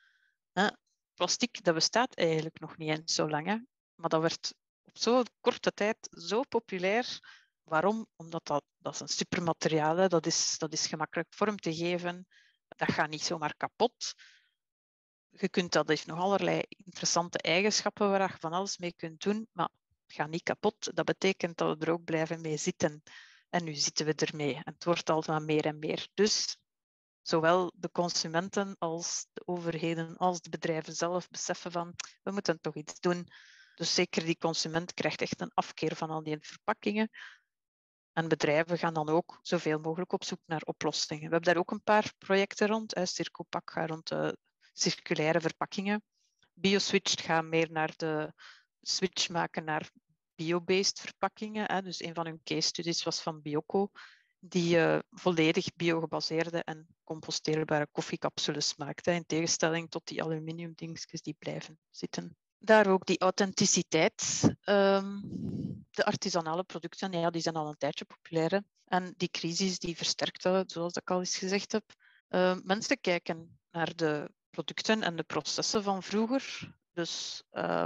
Plastic, dat bestaat eigenlijk nog niet eens zo lang. Hè. Maar dat werd op zo'n korte tijd zo populair. Waarom? Omdat dat is een supermateriaal is. Dat is gemakkelijk vorm te geven. Dat gaat niet zomaar kapot. Dat heeft nog allerlei interessante eigenschappen waar je van alles mee kunt doen, maar het gaat niet kapot. Dat betekent dat we er ook blijven mee zitten. En nu zitten we ermee. En het wordt altijd meer en meer. Dus zowel de consumenten als de overheden als de bedrijven zelf beseffen van we moeten toch iets doen. Dus zeker die consument krijgt echt een afkeer van al die verpakkingen. En bedrijven gaan dan ook zoveel mogelijk op zoek naar oplossingen. We hebben daar ook een paar projecten rond. Circopac gaat rond de circulaire verpakkingen. BioSwitch gaat meer naar de switch maken naar bio-based verpakkingen. Dus een van hun case studies was van Bioco, die volledig bio-gebaseerde en composteerbare koffiecapsules maakt. In tegenstelling tot die aluminium dingetjes die blijven zitten. Daar ook die authenticiteit. De artisanale producten, ja, die zijn al een tijdje populair. En die crisis die versterkt dat, zoals ik al eens gezegd heb. Mensen kijken naar de producten en de processen van vroeger. Dus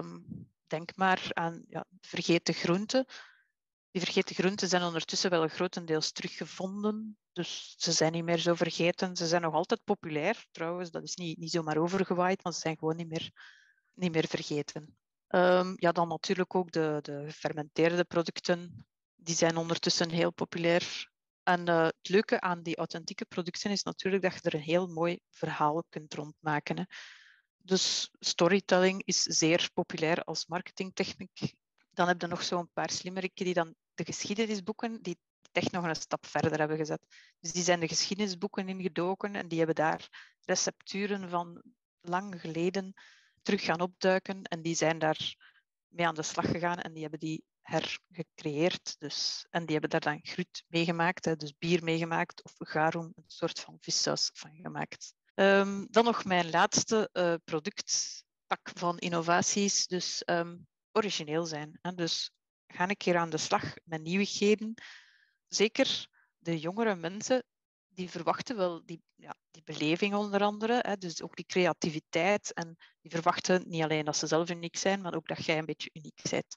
denk maar aan vergeten groenten. Die vergeten groenten zijn ondertussen wel grotendeels teruggevonden. Dus ze zijn niet meer zo vergeten. Ze zijn nog altijd populair, trouwens. Dat is niet zomaar overgewaaid, maar ze zijn gewoon niet meer vergeten. Dan natuurlijk ook de gefermenteerde producten. Die zijn ondertussen heel populair. En het leuke aan die authentieke producten is natuurlijk dat je er een heel mooi verhaal kunt rondmaken. Hè. Dus storytelling is zeer populair als marketingtechniek. Dan heb je nog zo'n paar slimmerikken die dan de geschiedenisboeken, die echt nog een stap verder hebben gezet. Dus die zijn de geschiedenisboeken ingedoken en die hebben daar recepturen van lang geleden terug gaan opduiken en die zijn daar mee aan de slag gegaan en die hebben die hergecreëerd. Dus. En die hebben daar dan gruut meegemaakt, dus bier meegemaakt of garum, een soort van vissaus van gemaakt. Dan nog mijn laatste producttak van innovaties, dus origineel zijn. Hè? Dus ga een keer aan de slag met nieuwigheden. Zeker de jongere mensen, die verwachten wel die beleving onder andere, hè? Dus ook die creativiteit. En die verwachten niet alleen dat ze zelf uniek zijn, maar ook dat jij een beetje uniek bent.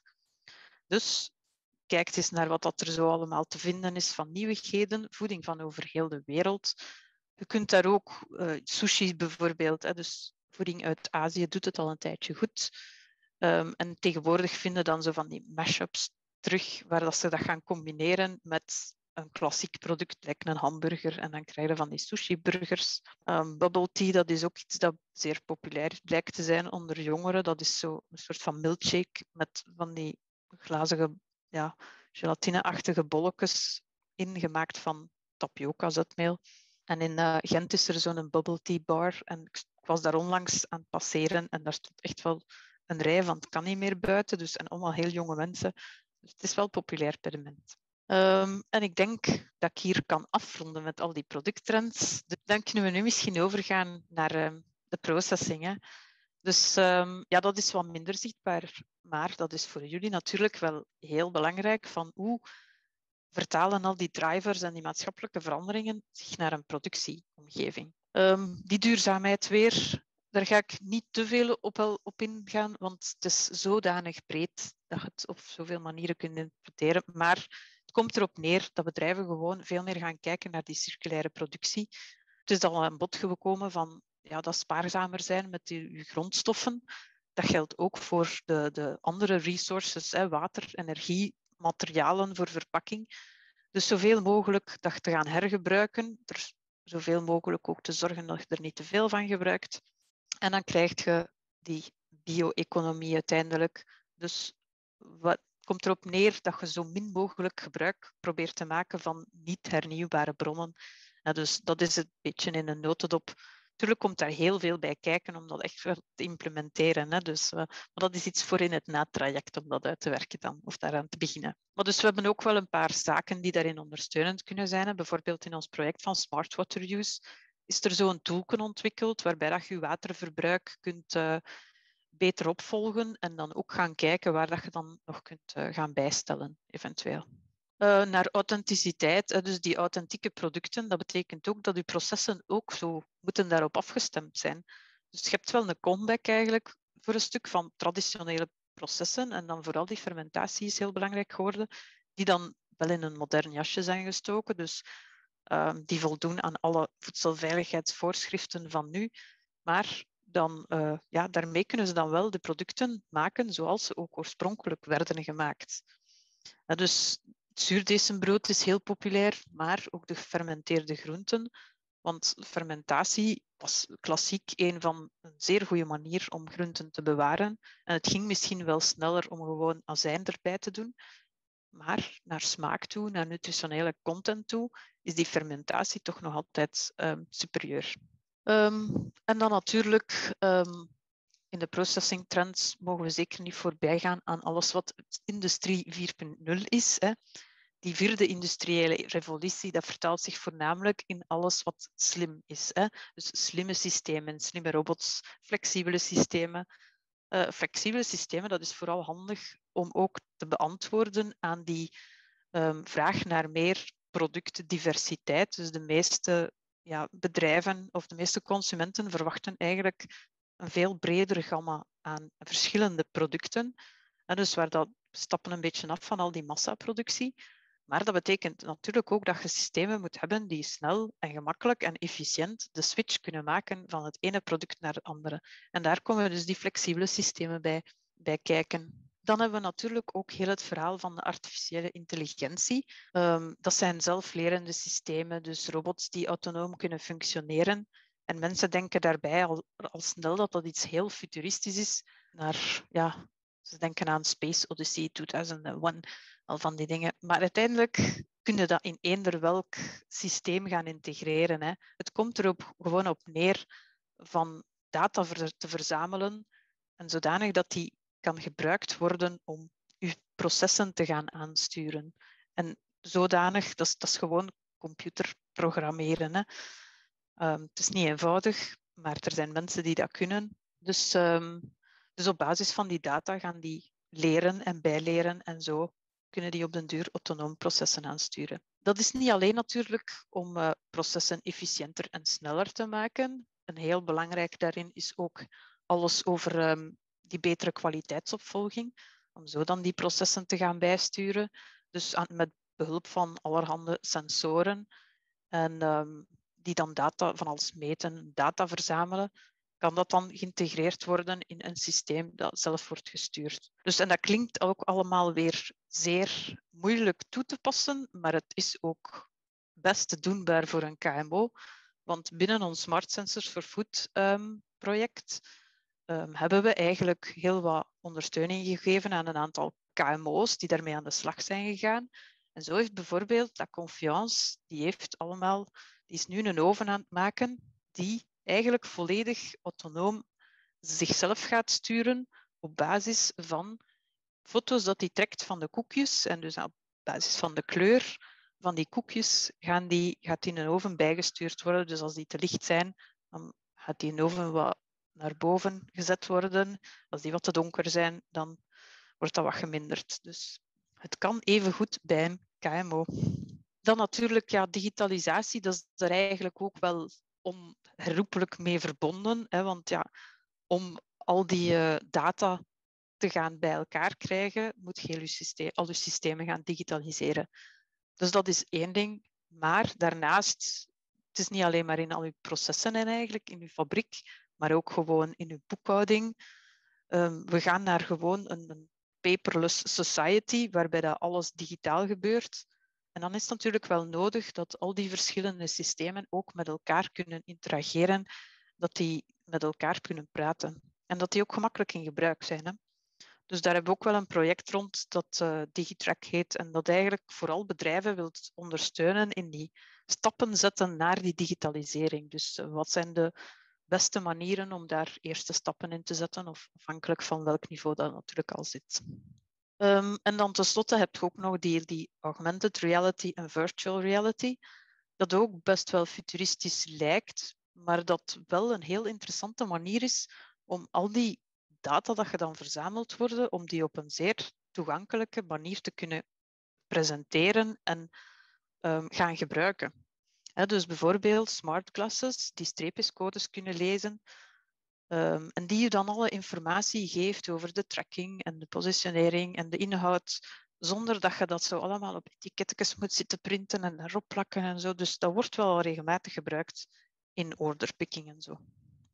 Dus kijk eens naar wat dat er zo allemaal te vinden is van nieuwigheden, voeding van over heel de wereld. Je kunt daar ook sushi bijvoorbeeld, dus voeding uit Azië doet het al een tijdje goed. En tegenwoordig vinden dan zo van die mashups terug, waar dat ze dat gaan combineren met een klassiek product, like een hamburger. En dan krijg je van die sushi-burgers. Bubble tea, dat is ook iets dat zeer populair lijkt te zijn onder jongeren. Dat is zo een soort van milkshake met van die glazige, gelatine-achtige bolletjes ingemaakt van tapioca-zetmeel. En in Gent is er zo'n bubble tea bar. En ik was daar onlangs aan het passeren en daar stond echt wel een rij van het kan niet meer buiten. Dus, en allemaal heel jonge mensen. Dus het is wel populair per moment. En ik denk dat ik hier kan afronden met al die producttrends. Dan kunnen we nu misschien overgaan naar de processing. Hè. Dus dat is wat minder zichtbaar. Maar dat is voor jullie natuurlijk wel heel belangrijk. Van hoe vertalen al die drivers en die maatschappelijke veranderingen zich naar een productieomgeving. Die duurzaamheid weer, daar ga ik niet te veel op ingaan, want het is zodanig breed dat je het op zoveel manieren kunt interpreteren. Maar het komt erop neer dat bedrijven gewoon veel meer gaan kijken naar die circulaire productie. Het is al aan bod gekomen van dat spaarzamer zijn met je grondstoffen. Dat geldt ook voor de andere resources, water, energie, materialen voor verpakking. Dus zoveel mogelijk dat te gaan hergebruiken. Er zoveel mogelijk ook te zorgen dat je er niet te veel van gebruikt. En dan krijg je die bio-economie uiteindelijk. Dus wat komt erop neer dat je zo min mogelijk gebruik probeert te maken van niet hernieuwbare bronnen. Dus dat is het beetje in een notendop. Natuurlijk komt daar heel veel bij kijken om dat echt wel te implementeren. Dus, maar dat is iets voor in het natraject om dat uit te werken dan, of daaraan te beginnen. Maar dus we hebben ook wel een paar zaken die daarin ondersteunend kunnen zijn. Bijvoorbeeld in ons project van Smart Water Use is er zo'n tool ontwikkeld waarbij dat je waterverbruik kunt beter opvolgen en dan ook gaan kijken waar dat je dan nog kunt gaan bijstellen, eventueel. Naar authenticiteit, dus die authentieke producten, dat betekent ook dat je processen ook zo moeten daarop afgestemd zijn. Dus je hebt wel een comeback eigenlijk voor een stuk van traditionele processen en dan vooral die fermentatie is heel belangrijk geworden, die dan wel in een modern jasje zijn gestoken, dus die voldoen aan alle voedselveiligheidsvoorschriften van nu, maar dan, daarmee kunnen ze dan wel de producten maken zoals ze ook oorspronkelijk werden gemaakt. Dus het zuurdesembrood is heel populair, maar ook de gefermenteerde groenten. Want fermentatie was klassiek een zeer goede manier om groenten te bewaren. En het ging misschien wel sneller om gewoon azijn erbij te doen. Maar naar smaak toe, naar nutritionele content toe, is die fermentatie toch nog altijd superieur. En dan natuurlijk, in de processing trends mogen we zeker niet voorbij gaan aan alles wat industrie 4.0 is. Hè. Die vierde industriële revolutie, dat vertaalt zich voornamelijk in alles wat slim is. Hè. Dus slimme systemen, slimme robots, flexibele systemen. Flexibele systemen, dat is vooral handig om ook te beantwoorden aan die vraag naar meer productdiversiteit. Dus de meeste bedrijven of de meeste consumenten verwachten eigenlijk een veel breder gamma aan verschillende producten. En dus we stappen een beetje af van al die massaproductie. Maar dat betekent natuurlijk ook dat je systemen moet hebben die snel en gemakkelijk en efficiënt de switch kunnen maken van het ene product naar het andere. En daar komen dus die flexibele systemen bij kijken. Dan hebben we natuurlijk ook heel het verhaal van de artificiële intelligentie. Dat zijn zelflerende systemen, dus robots die autonoom kunnen functioneren. En mensen denken daarbij al snel dat dat iets heel futuristisch is. Ze denken aan Space Odyssey 2001, al van die dingen. Maar uiteindelijk kun je dat in eender welk systeem gaan integreren. Hè. Het komt er gewoon op neer van data te verzamelen en zodanig dat die kan gebruikt worden om je processen te gaan aansturen. En zodanig, dat is gewoon computerprogrammeren. Hè. Het is niet eenvoudig, maar er zijn mensen die dat kunnen. Dus op basis van die data gaan die leren en bijleren en zo kunnen die op den duur autonoom processen aansturen. Dat is niet alleen natuurlijk om processen efficiënter en sneller te maken. En heel belangrijk daarin is ook alles over die betere kwaliteitsopvolging, om zo dan die processen te gaan bijsturen. Dus met behulp van allerhande sensoren en die dan data van alles meten, data verzamelen, kan dat dan geïntegreerd worden in een systeem dat zelf wordt gestuurd. En dat klinkt ook allemaal weer zeer moeilijk toe te passen, maar het is ook best doenbaar voor een KMO. Want binnen ons Smart Sensors for Food project hebben we eigenlijk heel wat ondersteuning gegeven aan een aantal KMO's die daarmee aan de slag zijn gegaan. En zo heeft bijvoorbeeld La Confiance, die is nu een oven aan het maken die eigenlijk volledig autonoom zichzelf gaat sturen op basis van foto's dat hij trekt van de koekjes. En dus op basis van de kleur van die koekjes gaat die in een oven bijgestuurd worden. Dus als die te licht zijn, dan gaat die in de oven wat naar boven gezet worden. Als die wat te donker zijn, dan wordt dat wat geminderd. Dus het kan even goed bij een KMO. Dan natuurlijk, digitalisatie, dat is er eigenlijk ook wel onherroepelijk mee verbonden. Hè, want om al die data te gaan bij elkaar krijgen, moet je al je systemen gaan digitaliseren. Dus dat is één ding. Maar daarnaast, het is niet alleen maar in al je processen en eigenlijk in je fabriek, maar ook gewoon in je boekhouding. We gaan naar gewoon een paperless society, waarbij dat alles digitaal gebeurt. En dan is het natuurlijk wel nodig dat al die verschillende systemen ook met elkaar kunnen interageren, dat die met elkaar kunnen praten en dat die ook gemakkelijk in gebruik zijn. Hè. Dus daar hebben we ook wel een project rond dat Digitrack heet en dat eigenlijk vooral bedrijven wil ondersteunen in die stappen zetten naar die digitalisering. Dus wat zijn de beste manieren om daar eerste stappen in te zetten, of afhankelijk van welk niveau dat natuurlijk al zit. En dan tenslotte heb je ook nog die augmented reality en virtual reality, dat ook best wel futuristisch lijkt, maar dat wel een heel interessante manier is om al die data dat je dan verzameld worden, om die op een zeer toegankelijke manier te kunnen presenteren en gaan gebruiken. Dus bijvoorbeeld smart glasses die streepjescodes kunnen lezen en die je dan alle informatie geeft over de tracking en de positionering en de inhoud, zonder dat je dat zo allemaal op etiketjes moet zitten printen en erop plakken en zo. Dus dat wordt wel regelmatig gebruikt in orderpicking en zo.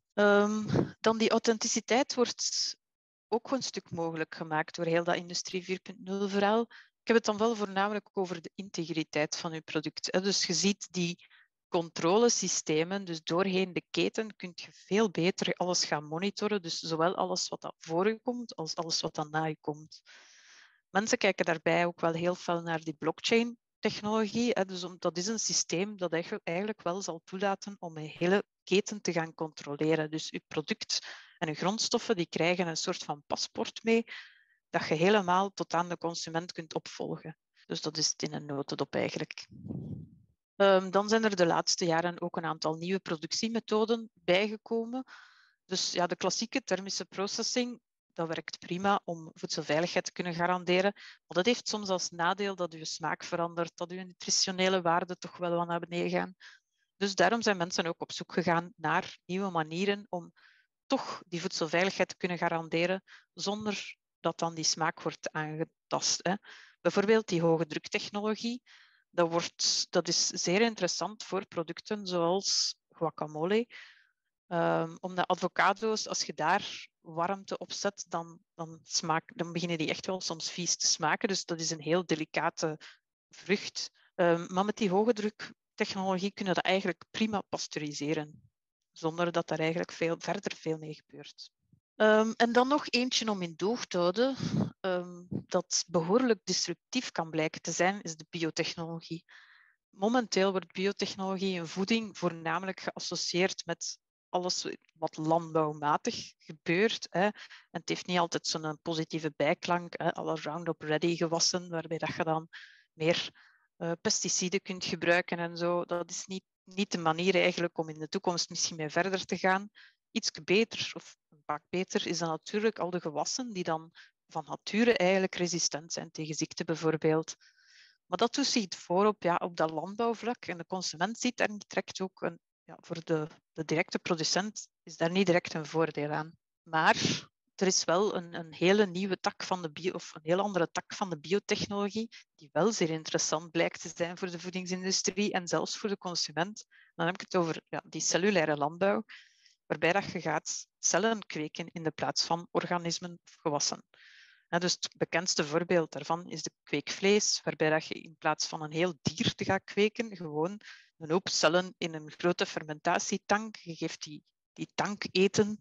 Dan die authenticiteit wordt ook een stuk mogelijk gemaakt door heel dat Industrie 4.0 verhaal. Ik heb het dan wel voornamelijk over de integriteit van je product. Dus je ziet die controlesystemen, dus doorheen de keten kun je veel beter alles gaan monitoren. Dus zowel alles wat dat voor je komt, als alles wat dan na je komt. Mensen kijken daarbij ook wel heel veel naar die blockchain-technologie. Dus dat is een systeem dat eigenlijk wel zal toelaten om een hele keten te gaan controleren. Dus je product en je grondstoffen die krijgen een soort van paspoort mee dat je helemaal tot aan de consument kunt opvolgen. Dus dat is het in een notendop eigenlijk. Dan zijn er de laatste jaren ook een aantal nieuwe productiemethoden bijgekomen. Dus ja, de klassieke thermische processing, dat werkt prima om voedselveiligheid te kunnen garanderen. Maar dat heeft soms als nadeel dat je smaak verandert, dat je nutritionele waarden toch wel wat naar beneden gaan. Dus daarom zijn mensen ook op zoek gegaan naar nieuwe manieren om toch die voedselveiligheid te kunnen garanderen zonder dat dan die smaak wordt aangetast. Bijvoorbeeld die hoge druktechnologie. Dat is zeer interessant voor producten zoals guacamole. Omdat avocado's, als je daar warmte op zet, dan beginnen die echt wel soms vies te smaken. Dus dat is een heel delicate vrucht. Maar met die hoge druktechnologie kunnen we dat eigenlijk prima pasteuriseren. Zonder dat daar eigenlijk verder veel mee gebeurt. En dan nog eentje om in doog te houden, dat behoorlijk disruptief kan blijken te zijn, is de biotechnologie. Momenteel wordt biotechnologie in voeding voornamelijk geassocieerd met alles wat landbouwmatig gebeurt. En het heeft niet altijd zo'n positieve bijklank, alle Roundup Ready gewassen, waarbij dat je dan meer pesticiden kunt gebruiken en zo. Dat is niet de manier eigenlijk om in de toekomst misschien mee verder te gaan. Iets beter, of vaak beter, is dan natuurlijk al de gewassen die dan van nature eigenlijk resistent zijn tegen ziekte bijvoorbeeld. Maar dat doet zich voor op dat landbouwvlak. En de consument ziet daar niet direct ook voor de directe producent is daar niet direct een voordeel aan. Maar er is wel een hele nieuwe tak van of een heel andere tak van de biotechnologie, die wel zeer interessant blijkt te zijn voor de voedingsindustrie en zelfs voor de consument. Dan heb ik het over die cellulaire landbouw, waarbij dat je gaat cellen kweken in de plaats van organismen of gewassen. Dus het bekendste voorbeeld daarvan is de kweekvlees, waarbij dat je in plaats van een heel dier te gaan kweken, gewoon een hoop cellen in een grote fermentatietank. Je geeft die tank eten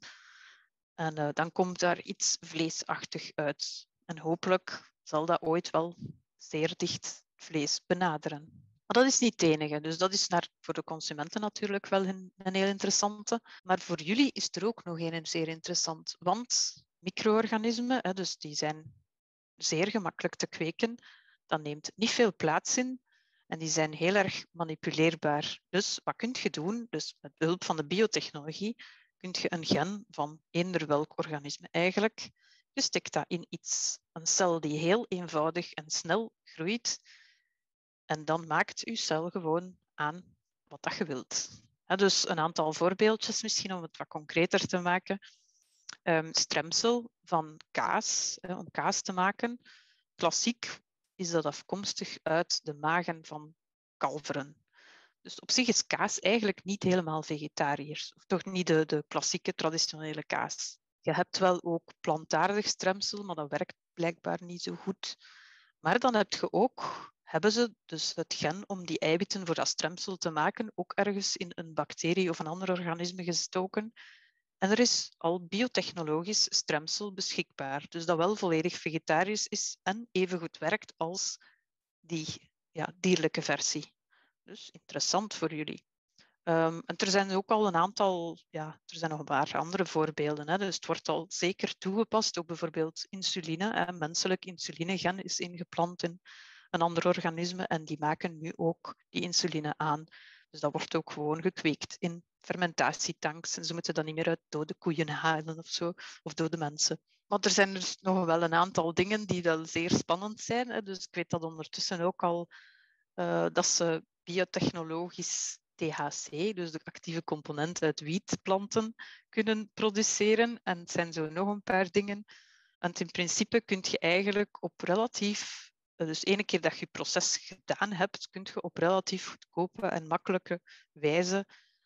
en dan komt daar iets vleesachtig uit. En hopelijk zal dat ooit wel zeer dicht vlees benaderen. Maar dat is niet het enige. Dus dat is voor de consumenten natuurlijk wel een heel interessante. Maar voor jullie is er ook nog een zeer interessant. Want micro-organismen, dus die zijn zeer gemakkelijk te kweken. Dat neemt niet veel plaats in. En die zijn heel erg manipuleerbaar. Dus wat kun je doen? Dus met behulp van de biotechnologie kun je een gen van eender welk organisme eigenlijk, je steekt dat in iets. Een cel die heel eenvoudig en snel groeit. En dan maakt je cel gewoon aan wat dat je wilt. Dus een aantal voorbeeldjes misschien om het wat concreter te maken. Stremsel van kaas, om kaas te maken. Klassiek is dat afkomstig uit de magen van kalveren. Dus op zich is kaas eigenlijk niet helemaal vegetarisch. Of toch niet de klassieke traditionele kaas. Je hebt wel ook plantaardig stremsel, maar dat werkt blijkbaar niet zo goed. Maar dan hebben ze dus het gen om die eiwitten voor dat stremsel te maken ook ergens in een bacterie of een ander organisme gestoken. En er is al biotechnologisch stremsel beschikbaar, dus dat wel volledig vegetarisch is en even goed werkt als die dierlijke versie. Dus interessant voor jullie. En er zijn ook al er zijn nog een paar andere voorbeelden. Dus het wordt al zeker toegepast, ook bijvoorbeeld insuline. Menselijk insulinegen is ingeplant in een ander organisme en die maken nu ook die insuline aan. Dus dat wordt ook gewoon gekweekt in fermentatietanks. En ze moeten dat niet meer uit dode koeien halen of zo, of dode mensen. Maar er zijn dus nog wel een aantal dingen die wel zeer spannend zijn. Dus ik weet dat ondertussen ook al dat ze biotechnologisch THC, dus de actieve component uit wietplanten, kunnen produceren. En het zijn zo nog een paar dingen. En in principe kun je eigenlijk op relatief, dus ene keer dat je het proces gedaan hebt, kun je op relatief goedkope en makkelijke wijze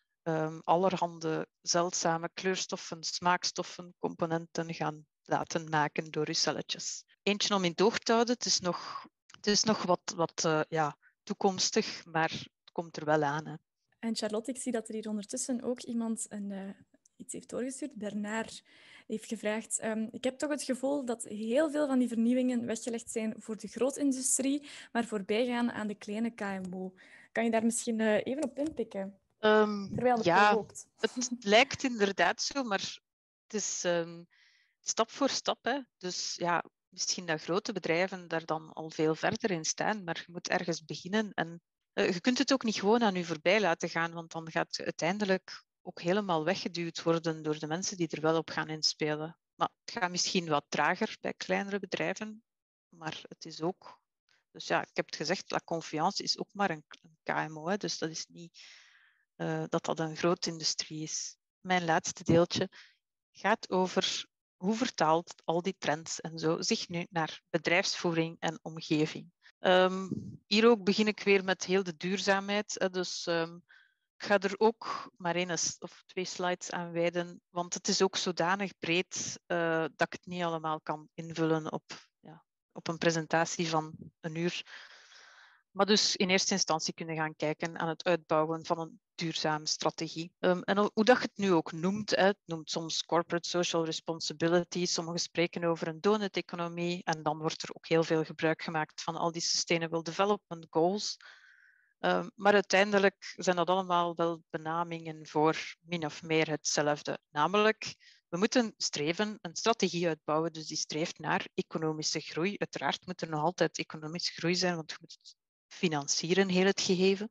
allerhande zeldzame kleurstoffen, smaakstoffen, componenten gaan laten maken door je celletjes. Eentje om in doog te houden, het is nog wat toekomstig, maar het komt er wel aan. Hè. En Charlotte, ik zie dat er hier ondertussen ook iemand iets heeft doorgestuurd. Bernard, heeft gevraagd. Ik heb toch het gevoel dat heel veel van die vernieuwingen weggelegd zijn voor de grootindustrie, maar voorbij gaan aan de kleine KMO. Kan je daar misschien even op inpikken, terwijl de play Ja, loopt? het lijkt inderdaad zo, maar het is stap voor stap. Hè. Dus ja, misschien dat grote bedrijven daar dan al veel verder in staan, maar je moet ergens beginnen. En je kunt het ook niet gewoon aan je voorbij laten gaan, want dan gaat het uiteindelijk ook helemaal weggeduwd worden door de mensen die er wel op gaan inspelen. Maar het gaat misschien wat trager bij kleinere bedrijven, maar het is ook... Dus ja, ik heb het gezegd, La Confiance is ook maar een KMO, hè, dus dat is niet dat een grote industrie is. Mijn laatste deeltje gaat over hoe vertaalt al die trends en zo zich nu naar bedrijfsvoering en omgeving. Hier ook begin ik weer met heel de duurzaamheid. Dus ik ga er ook maar één of twee slides aan wijden, want het is ook zodanig breed dat ik het niet allemaal kan invullen op een presentatie van een uur. Maar dus in eerste instantie kunnen gaan kijken aan het uitbouwen van een duurzame strategie. En hoe dat je het nu ook noemt, het noemt soms corporate social responsibility, sommigen spreken over een donut-economie en dan wordt er ook heel veel gebruik gemaakt van al die sustainable development goals. Maar uiteindelijk zijn dat allemaal wel benamingen voor min of meer hetzelfde. Namelijk, we moeten streven, een strategie uitbouwen, dus die streeft naar economische groei. Uiteraard moet er nog altijd economische groei zijn, want je moet het financieren, heel het gegeven.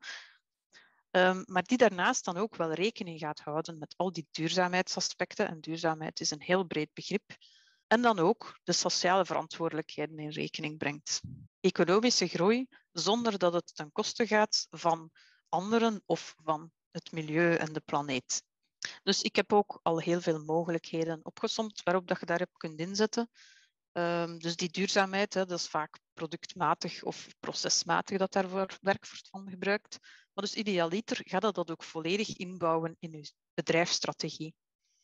Maar die daarnaast dan ook wel rekening gaat houden met al die duurzaamheidsaspecten. En duurzaamheid is een heel breed begrip. En dan ook de sociale verantwoordelijkheden in rekening brengt. Economische groei zonder dat het ten koste gaat van anderen of van het milieu en de planeet. Dus ik heb ook al heel veel mogelijkheden opgesomd waarop dat je daarop kunt inzetten. Dus die duurzaamheid, dat is vaak productmatig of procesmatig dat daarvoor werk wordt van gebruikt. Maar dus idealiter gaat dat ook volledig inbouwen in je bedrijfsstrategie.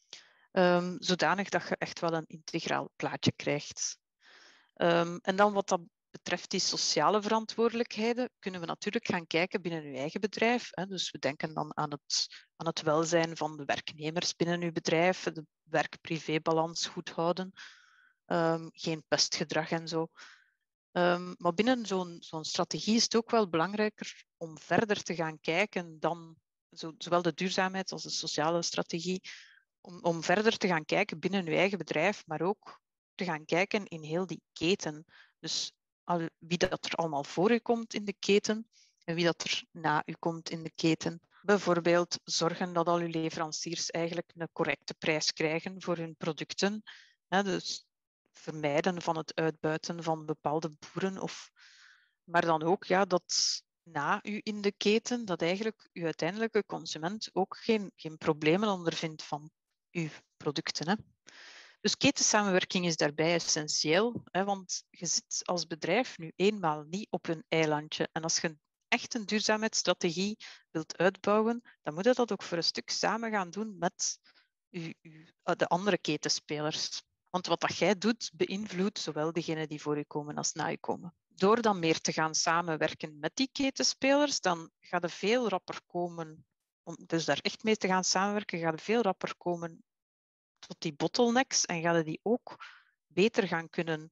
Zodanig dat je echt wel een integraal plaatje krijgt. En dan wat dat betreft die sociale verantwoordelijkheden, kunnen we natuurlijk gaan kijken binnen uw eigen bedrijf. Hè. Dus we denken dan aan het welzijn van de werknemers binnen uw bedrijf, de werk-privé-balans goed houden, geen pestgedrag en zo. Maar binnen zo'n strategie is het ook wel belangrijker om verder te gaan kijken dan zowel de duurzaamheid als de sociale strategie, om verder te gaan kijken binnen uw eigen bedrijf, maar ook te gaan kijken in heel die keten. Dus wie dat er allemaal voor u komt in de keten en wie dat er na u komt in de keten. Bijvoorbeeld zorgen dat al uw leveranciers eigenlijk een correcte prijs krijgen voor hun producten. Dus vermijden van het uitbuiten van bepaalde boeren. Maar dan ook dat na u in de keten, dat eigenlijk uw uiteindelijke consument ook geen problemen ondervindt van uw producten. Hè. Dus ketensamenwerking is daarbij essentieel, want je zit als bedrijf nu eenmaal niet op een eilandje. En als je echt een duurzaamheidsstrategie wilt uitbouwen, dan moet je dat ook voor een stuk samen gaan doen met de andere ketenspelers. Want wat dat jij doet, beïnvloedt zowel degenen die voor je komen als na je komen. Door dan meer te gaan samenwerken met die ketenspelers, dan gaat er veel rapper komen, om dus daar echt mee te gaan samenwerken, gaat er veel rapper komen tot die bottlenecks en gaan die ook beter gaan kunnen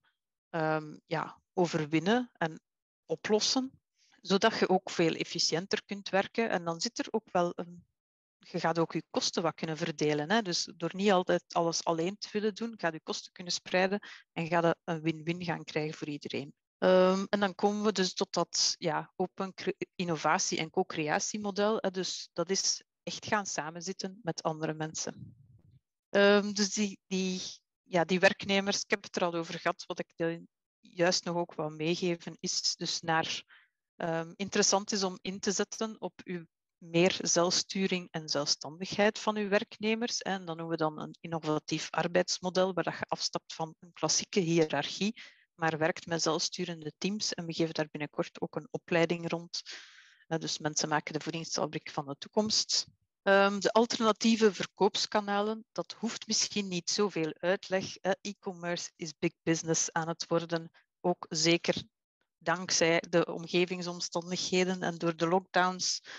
overwinnen en oplossen, zodat je ook veel efficiënter kunt werken. En dan zit er ook wel je gaat ook je kosten wat kunnen verdelen. Hè? Dus door niet altijd alles alleen te willen doen, ga je kosten kunnen spreiden en ga je een win-win gaan krijgen voor iedereen. En dan komen we dus tot dat open innovatie- en co-creatiemodel. Dus dat is echt gaan samenzitten met andere mensen. Dus die werknemers, ik heb het er al over gehad, wat ik juist nog ook wil meegeven, is dus interessant is om in te zetten op uw meer zelfsturing en zelfstandigheid van uw werknemers. En dan noemen we dan een innovatief arbeidsmodel, waar je afstapt van een klassieke hiërarchie, maar werkt met zelfsturende teams. En we geven daar binnenkort ook een opleiding rond. Dus mensen maken de voedingsfabriek van de toekomst. De alternatieve verkoopskanalen, dat hoeft misschien niet zoveel uitleg. E-commerce is big business aan het worden, ook zeker dankzij de omgevingsomstandigheden en door de lockdowns.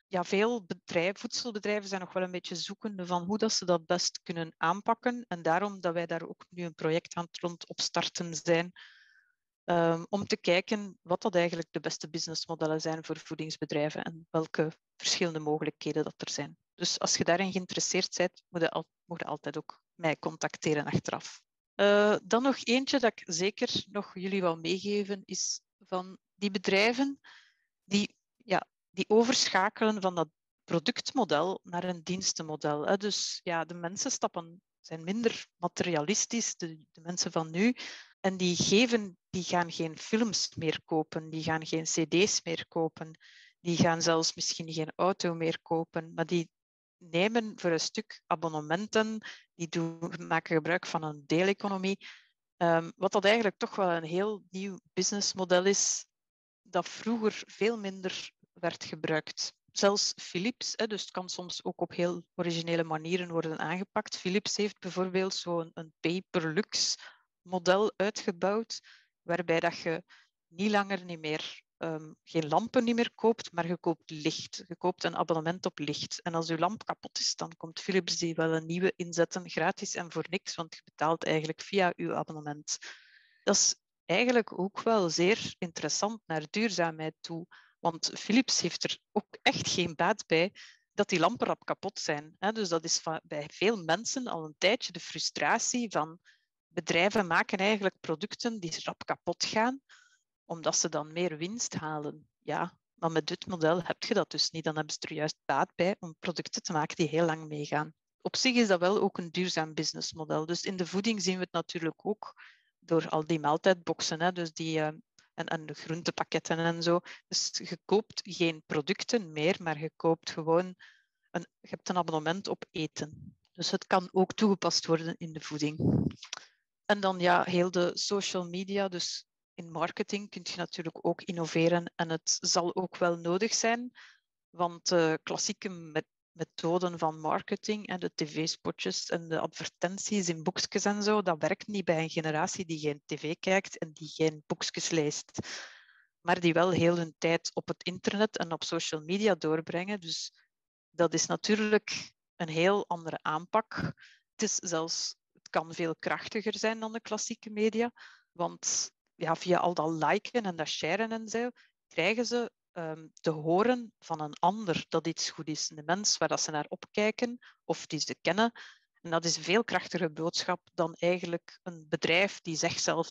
veel voedselbedrijven zijn nog wel een beetje zoekende van hoe dat ze dat best kunnen aanpakken. En daarom dat wij daar ook nu een project aan het rond opstarten zijn. Om te kijken wat dat eigenlijk de beste businessmodellen zijn voor voedingsbedrijven en welke verschillende mogelijkheden dat er zijn. Dus als je daarin geïnteresseerd bent, moet je altijd ook mij contacteren achteraf. Dan nog eentje dat ik zeker nog jullie wil meegeven, is van die bedrijven die overschakelen van dat productmodel naar een dienstenmodel. Hè. Dus ja, de mensen zijn minder materialistisch, de mensen van nu. En die gaan geen films meer kopen, die gaan geen cd's meer kopen, die gaan zelfs misschien geen auto meer kopen, maar die nemen voor een stuk abonnementen, maken gebruik van een deeleconomie, wat dat eigenlijk toch wel een heel nieuw businessmodel is, dat vroeger veel minder werd gebruikt. Zelfs Philips, dus het kan soms ook op heel originele manieren worden aangepakt. Philips heeft bijvoorbeeld zo'n pay-per-lux model uitgebouwd, waarbij dat je geen lampen niet meer koopt, maar je koopt licht. Je koopt een abonnement op licht. En als je lamp kapot is, dan komt Philips die wel een nieuwe inzetten, gratis en voor niks, want je betaalt eigenlijk via je abonnement. Dat is eigenlijk ook wel zeer interessant naar duurzaamheid toe. Want Philips heeft er ook echt geen baat bij dat die lampen rap kapot zijn. Dus dat is bij veel mensen al een tijdje de frustratie van bedrijven maken eigenlijk producten die rap kapot gaan, omdat ze dan meer winst halen. Ja, maar met dit model heb je dat dus niet. Dan hebben ze er juist baat bij om producten te maken die heel lang meegaan. Op zich is dat wel ook een duurzaam businessmodel. Dus in de voeding zien we het natuurlijk ook door al die maaltijdboxen, dus en de groentepakketten en zo. Dus je koopt geen producten meer, maar je koopt gewoon je hebt een abonnement op eten. Dus het kan ook toegepast worden in de voeding. En dan heel de social media. Dus in marketing kun je natuurlijk ook innoveren en het zal ook wel nodig zijn, want klassieke methoden van marketing, de tv-spotjes en de advertenties in boekjes en zo, dat werkt niet bij een generatie die geen tv kijkt en die geen boekjes leest, maar die wel heel hun tijd op het internet en op social media doorbrengen. Dus dat is natuurlijk een heel andere aanpak. Het kan veel krachtiger zijn dan de klassieke media, want via al dat liken en dat sharen en zo, krijgen ze te horen van een ander dat iets goed is. De mens waar dat ze naar opkijken of die ze kennen. En dat is een veel krachtiger boodschap dan eigenlijk een bedrijf die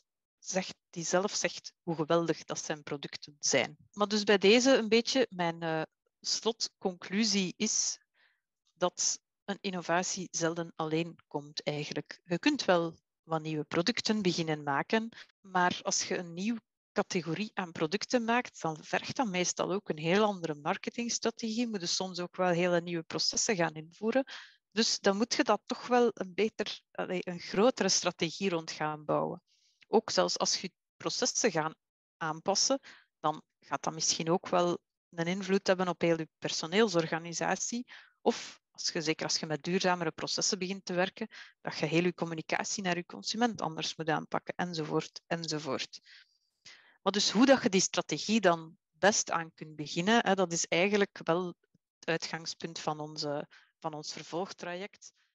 zelf zegt hoe geweldig dat zijn producten zijn. Maar dus bij deze een beetje mijn slotconclusie is dat een innovatie zelden alleen komt eigenlijk. Je kunt wel wat nieuwe producten beginnen maken, maar als je een nieuwe categorie aan producten maakt, dan vergt dat meestal ook een heel andere marketingstrategie. Moet je soms ook wel hele nieuwe processen gaan invoeren. Dus dan moet je dat toch wel een grotere strategie rond gaan bouwen. Ook zelfs als je processen gaat aanpassen, dan gaat dat misschien ook wel een invloed hebben op heel je personeelsorganisatie. Of zeker als je met duurzamere processen begint te werken, dat je heel je communicatie naar je consument anders moet aanpakken, enzovoort, enzovoort. Maar dus hoe dat je die strategie dan best aan kunt beginnen, dat is eigenlijk wel het uitgangspunt van ons vervolgtraject.